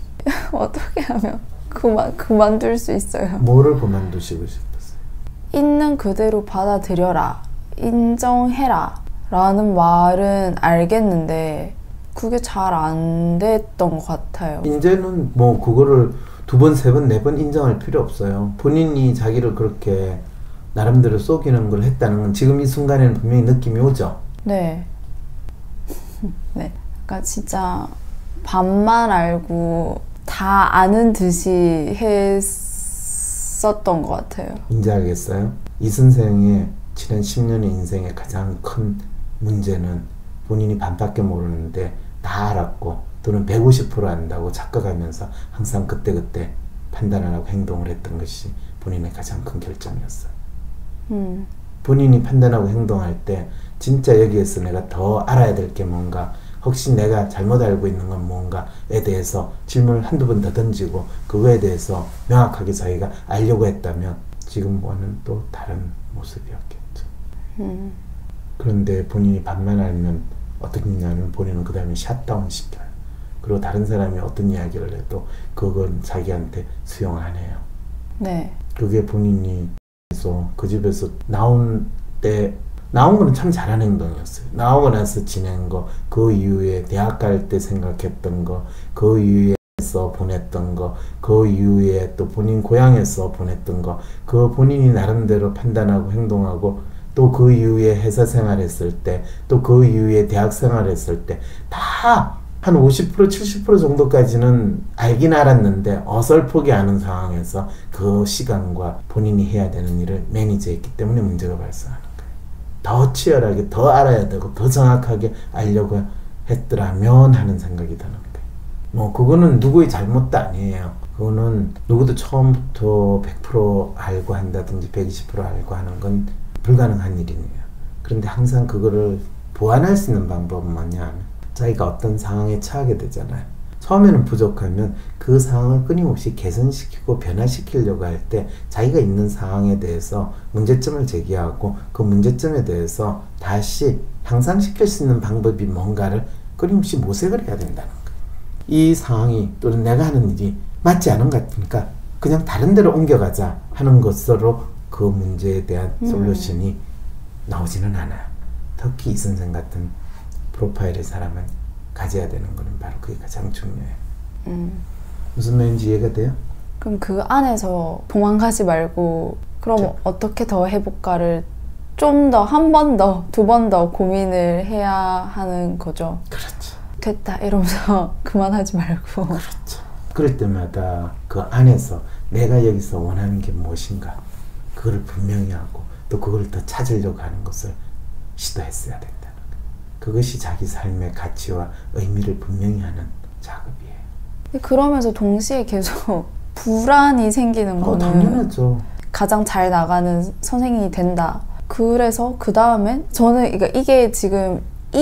어떻게 하면 그만, 그만둘 수 있어요? 뭐를 그만두시고 싶었어요? 있는 그대로 받아들여라, 인정해라 라는 말은 알겠는데 그게 잘 안 됐던 것 같아요. 이제는 뭐 그거를 두 번, 세 번, 네 번 인정할 필요 없어요. 본인이 자기를 그렇게 나름대로 속이는 걸 했다는 건 지금 이 순간에는 분명히 느낌이 오죠? 네. 네. 그러니까 진짜 반만 알고 다 아는 듯이 했었던 것 같아요. 이제 알겠어요? 이 선생의 지난 십 년의 인생의 가장 큰 문제는 본인이 반밖에 모르는데 다 알았고 또는 백오십 퍼센트 안다고 착각하면서 항상 그때그때 판단을 하고 행동을 했던 것이 본인의 가장 큰 결점이었어요. 음. 본인이 판단하고 행동할 때 진짜 여기에서 내가 더 알아야 될 게 뭔가, 혹시 내가 잘못 알고 있는 건 뭔가에 대해서 질문을 한두 번 더 던지고 그거에 대해서 명확하게 저희가 알려고 했다면 지금과는 또 다른 모습이었겠죠. 음. 그런데 본인이 반만 알면 어떻게 했냐면 본인은 그 다음에 샷다운 시켜요. 그리고 다른 사람이 어떤 이야기를 해도 그건 자기한테 수용 안 해요. 네. 그게 본인이 그 집에서 나온 때 나온 거는 참 잘한 행동이었어요. 나오고 나서 지낸 거, 그 이후에 대학 갈 때 생각했던 거, 그 이후에서 보냈던 거, 그 이후에 또 본인 고향에서 보냈던 거, 그 본인이 나름대로 판단하고 행동하고, 또 그 이후에 회사 생활했을 때, 또 그 이후에 대학 생활했을 때 다 한 오십 퍼센트 칠십 퍼센트 정도까지는 알긴 알았는데 어설프게 아는 상황에서 그 시간과 본인이 해야 되는 일을 매니저했기 때문에 문제가 발생하는 거예요. 더 치열하게 더 알아야 되고 더 정확하게 알려고 했더라면 하는 생각이 드는 거예요. 뭐 그거는 누구의 잘못도 아니에요. 그거는 누구도 처음부터 백 퍼센트 알고 한다든지 백이십 퍼센트 알고 하는 건 불가능한 일이네요. 그런데 항상 그거를 보완할 수 있는 방법은 뭐냐, 자기가 어떤 상황에 처하게 되잖아요. 처음에는 부족하면 그 상황을 끊임없이 개선시키고 변화시키려고 할 때 자기가 있는 상황에 대해서 문제점을 제기하고 그 문제점에 대해서 다시 향상시킬 수 있는 방법이 뭔가를 끊임없이 모색을 해야 된다는 거예요. 이 상황이 또는 내가 하는 일이 맞지 않은 것 같으니까 그냥 다른 데로 옮겨가자 하는 것으로 그 문제에 대한 음. 솔루션이 나오지는 않아요. 특히 이 선생 같은 프로파일의 사람은 가져야 되는 거는 바로 그게 가장 중요해요. 음. 무슨 말인지 이해가 돼요? 그럼 그 안에서 도망가지 말고 그럼 자, 어떻게 더 해볼까를 좀 더 한 번 더, 두 번 더 고민을 해야 하는 거죠. 그렇죠. 됐다 이러면서 그만하지 말고. 그렇죠. 그럴 때마다 그 안에서 내가 여기서 원하는 게 무엇인가 그걸 분명히 하고 또 그걸 더 찾으려고 하는 것을 시도했어야 된다는 거예요. 그것이 자기 삶의 가치와 의미를 분명히 하는 작업이에요. 그러면서 동시에 계속 불안이 생기는 어, 거는 당연하죠. 가장 잘 나가는 선생님이 된다. 그래서 그 다음엔 저는 그러니까 이게 지금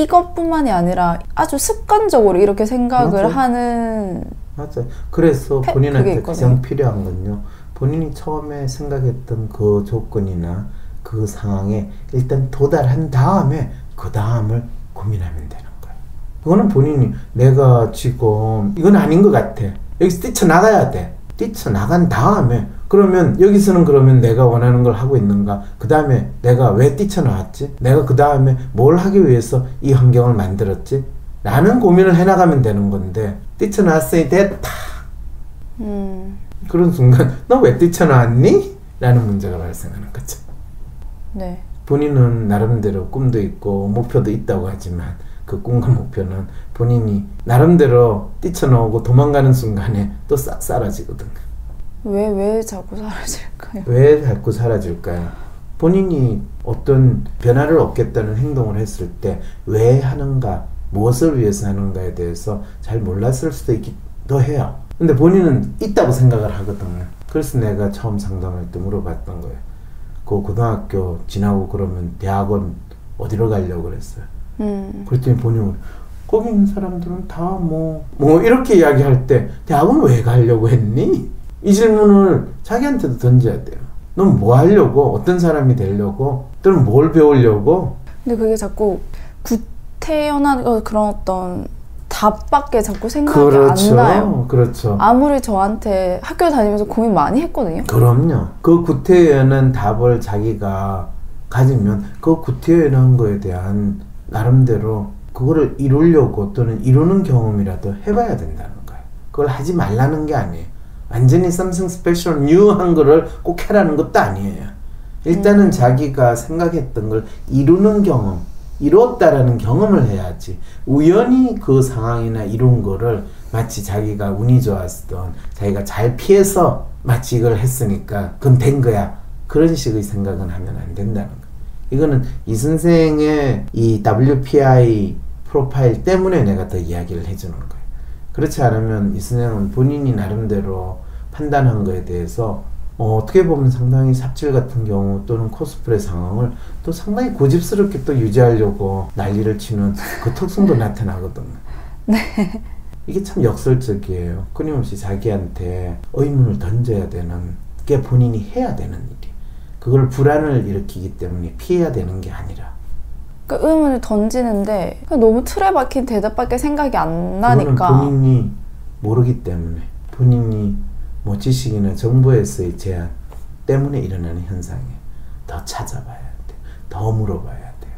이것뿐만이 아니라 아주 습관적으로 이렇게 생각을 맞아요. 하는 맞아요. 그래서 패, 본인한테 가장 필요한 건요. 본인이 처음에 생각했던 그 조건이나 그 상황에 일단 도달한 다음에 그 다음을 고민하면 되는 거예요. 그거는 본인이 내가 지금 이건 아닌 것 같아. 여기서 뛰쳐나가야 돼. 뛰쳐나간 다음에 그러면 여기서는 그러면 내가 원하는 걸 하고 있는가? 그 다음에 내가 왜 뛰쳐나왔지? 내가 그 다음에 뭘 하기 위해서 이 환경을 만들었지? 라는 고민을 해나가면 되는 건데 뛰쳐나왔으니 됐다. 음. 그런 순간 너 왜 뛰쳐나왔니? 라는 문제가 발생하는 거죠. 네. 본인은 나름대로 꿈도 있고 목표도 있다고 하지만 그 꿈과 목표는 본인이 나름대로 뛰쳐나오고 도망가는 순간에 또 싹 사라지거든요. 왜, 왜 자꾸 사라질까요? 왜 자꾸 사라질까요? 본인이 어떤 변화를 얻겠다는 행동을 했을 때 왜 하는가, 무엇을 위해서 하는가에 대해서 잘 몰랐을 수도 있기도 해요. 근데 본인은 있다고 생각을 하거든요. 그래서 내가 처음 상담할 때 물어봤던 거예요. 그 고등학교 지나고 그러면 대학원 어디로 가려고 그랬어요. 음. 그랬더니 본인은 거기 있는 사람들은 다 뭐 뭐 이렇게 이야기할 때 대학원 왜 가려고 했니? 이 질문을 자기한테도 던져야 돼요. 넌 뭐 하려고? 어떤 사람이 되려고? 또는 뭘 배우려고? 근데 그게 자꾸 구태연한 그런 어떤 답밖에 자꾸 생각이 그렇죠. 안 나요. 그렇죠. 아무리 저한테 학교 다니면서 고민 많이 했거든요. 그럼요. 그 구태연한 답을 자기가 가지면 그 구태연한 거에 대한 나름대로 그거를 이루려고 또는 이루는 경험이라도 해봐야 된다는 거예요. 그걸 하지 말라는 게 아니에요. 완전히 something special new한 거를 꼭 해라는 것도 아니에요. 일단은 음. 자기가 생각했던 걸 이루는 경험, 이루었다라는 경험을 해야지 우연히 그 상황이나 이룬 거를 마치 자기가 운이 좋았던 자기가 잘 피해서 마치 이걸 했으니까 그건 된 거야 그런 식의 생각은 하면 안 된다는 거예요. 이거는 이 선생의 이 더블유피아이 프로파일 때문에 내가 더 이야기를 해주는 거예요. 그렇지 않으면 이 선생은 본인이 나름대로 판단한 거에 대해서 어, 어떻게 보면 상당히 삽질 같은 경우 또는 코스프레 상황을 또 상당히 고집스럽게 또 유지하려고 난리를 치는 그 특성도 나타나거든요. 네. 이게 참 역설적이에요. 끊임없이 자기한테 의문을 던져야 되는 게 본인이 해야 되는 일이. 그걸 불안을 일으키기 때문에 피해야 되는 게 아니라. 그 의문을 던지는데 너무 틀에 박힌 대답밖에 생각이 안 나니까. 그거는 본인이 모르기 때문에 본인이 뭐 지식이나 정보에서의 제한 때문에 일어나는 현상이에요. 더 찾아봐야 돼. 더 물어봐야 돼.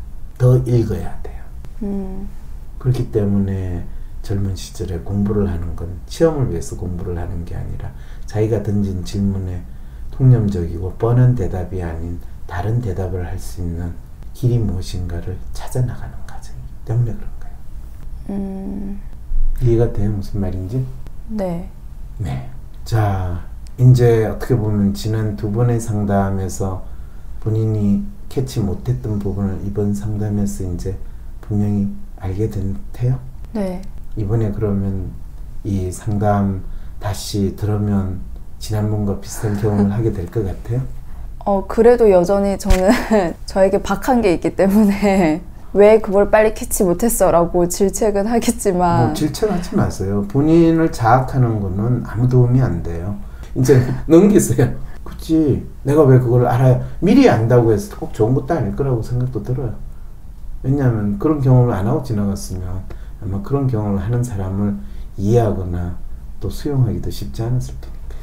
더 읽어야 돼요. 음. 그렇기 때문에 젊은 시절에 공부를 하는 건 시험을 위해서 공부를 하는 게 아니라 자기가 던진 질문에 통념적이고 뻔한 대답이 아닌 다른 대답을 할 수 있는 길이 무엇인가를 찾아나가는 과정이기 때문에 그런 거예요. 음. 이해가 돼요? 무슨 말인지? 네. 네. 자, 이제 어떻게 보면 지난 두 번의 상담에서 본인이 캐치 못했던 부분을 이번 상담에서 이제 분명히 알게 된 듯해요. 네. 이번에 그러면 이 상담 다시 들으면 지난번과 비슷한 경험을 하게 될 것 같아요? 어, 그래도 여전히 저는 저에게 박한 게 있기 때문에 왜 그걸 빨리 캐치 못했어 라고 질책은 하겠지만 뭐 질책하지 마세요. 본인을 자학하는 거는 아무 도움이 안 돼요. 이제 넘기세요. 그치, 내가 왜 그걸 알아야, 미리 안다고 해서 꼭 좋은 것도 아닐 거라고 생각도 들어요. 왜냐하면 그런 경험을 안 하고 지나갔으면 아마 그런 경험을 하는 사람을 이해하거나 또 수용하기도 쉽지 않았을 테니까.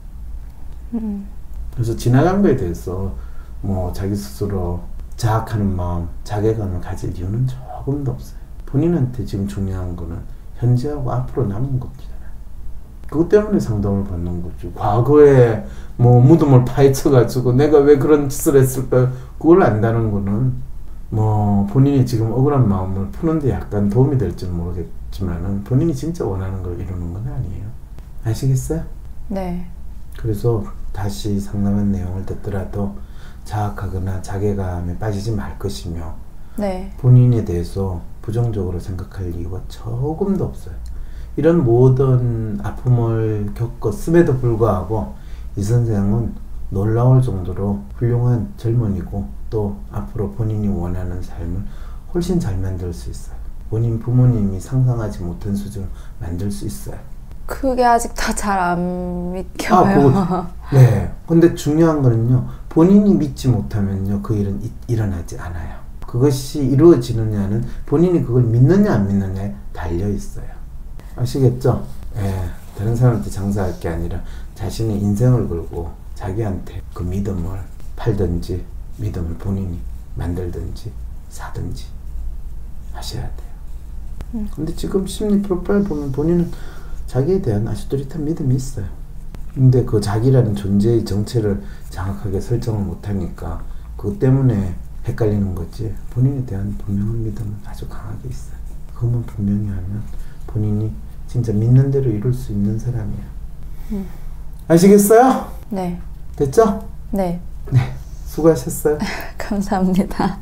음. 그래서 지나간 거에 대해서 뭐 자기 스스로 자학하는 마음, 자괴감을 가질 이유는 조금도 없어요. 본인한테 지금 중요한 거는 현재하고 앞으로 남은 것이잖아요. 그것 때문에 상담을 받는 거죠. 과거에 뭐 무덤을 파헤쳐가지고 내가 왜 그런 짓을 했을까, 그걸 안다는 거는 뭐 본인이 지금 억울한 마음을 푸는데 약간 도움이 될지는 모르겠지만은 본인이 진짜 원하는 걸 이루는 건 아니에요. 아시겠어요? 네. 그래서 다시 상담한 내용을 듣더라도 자학하거나 자괴감에 빠지지 말 것이며 네. 본인에 대해서 부정적으로 생각할 이유가 조금도 없어요. 이런 모든 아픔을 겪었음에도 불구하고 이 선생은 놀라울 정도로 훌륭한 젊은이고 또 앞으로 본인이 원하는 삶을 훨씬 잘 만들 수 있어요. 본인 부모님이 상상하지 못한 수준을 만들 수 있어요. 그게 아직 다 잘 안 믿겨요. 아, 그거, 네. 근데 중요한 거는요, 본인이 믿지 못하면요, 그 일은 이, 일어나지 않아요. 그것이 이루어지느냐는 본인이 그걸 믿느냐 안 믿느냐에 달려 있어요. 아시겠죠? 예. 다른 사람한테 장사할 게 아니라 자신의 인생을 걸고 자기한테 그 믿음을 팔든지 믿음을 본인이 만들든지 사든지 하셔야 돼요. 음. 근데 지금 심리 프로파일 보면 본인은 자기에 대한 아주 뚜렷한 믿음이 있어요. 근데 그 자기라는 존재의 정체를 정확하게 설정을 못하니까 그것 때문에 헷갈리는 거지, 본인에 대한 분명한 믿음은 아주 강하게 있어요. 그것만 분명히 하면 본인이 진짜 믿는 대로 이룰 수 있는 사람이에요. 음. 아시겠어요? 네. 됐죠? 네. 네. 수고하셨어요. 감사합니다.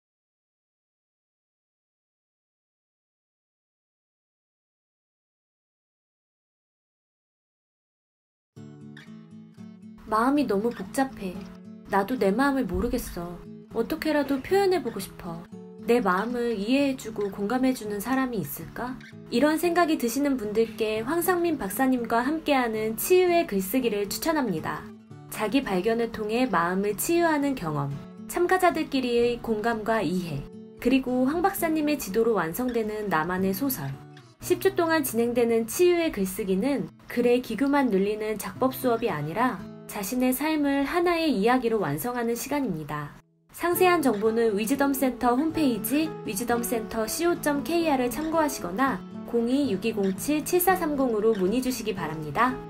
마음이 너무 복잡해. 나도 내 마음을 모르겠어. 어떻게라도 표현해보고 싶어. 내 마음을 이해해주고 공감해주는 사람이 있을까? 이런 생각이 드시는 분들께 황상민 박사님과 함께하는 치유의 글쓰기를 추천합니다. 자기 발견을 통해 마음을 치유하는 경험, 참가자들끼리의 공감과 이해, 그리고 황 박사님의 지도로 완성되는 나만의 소설. 십 주 동안 진행되는 치유의 글쓰기는 글의 기교만 눌리는 작법 수업이 아니라 자신의 삶을 하나의 이야기로 완성하는 시간입니다. 상세한 정보는 위즈덤센터 홈페이지 위즈덤센터 씨오 점 케이알을 참고하시거나 공이 육이공칠 칠사삼공으로 문의 주시기 바랍니다.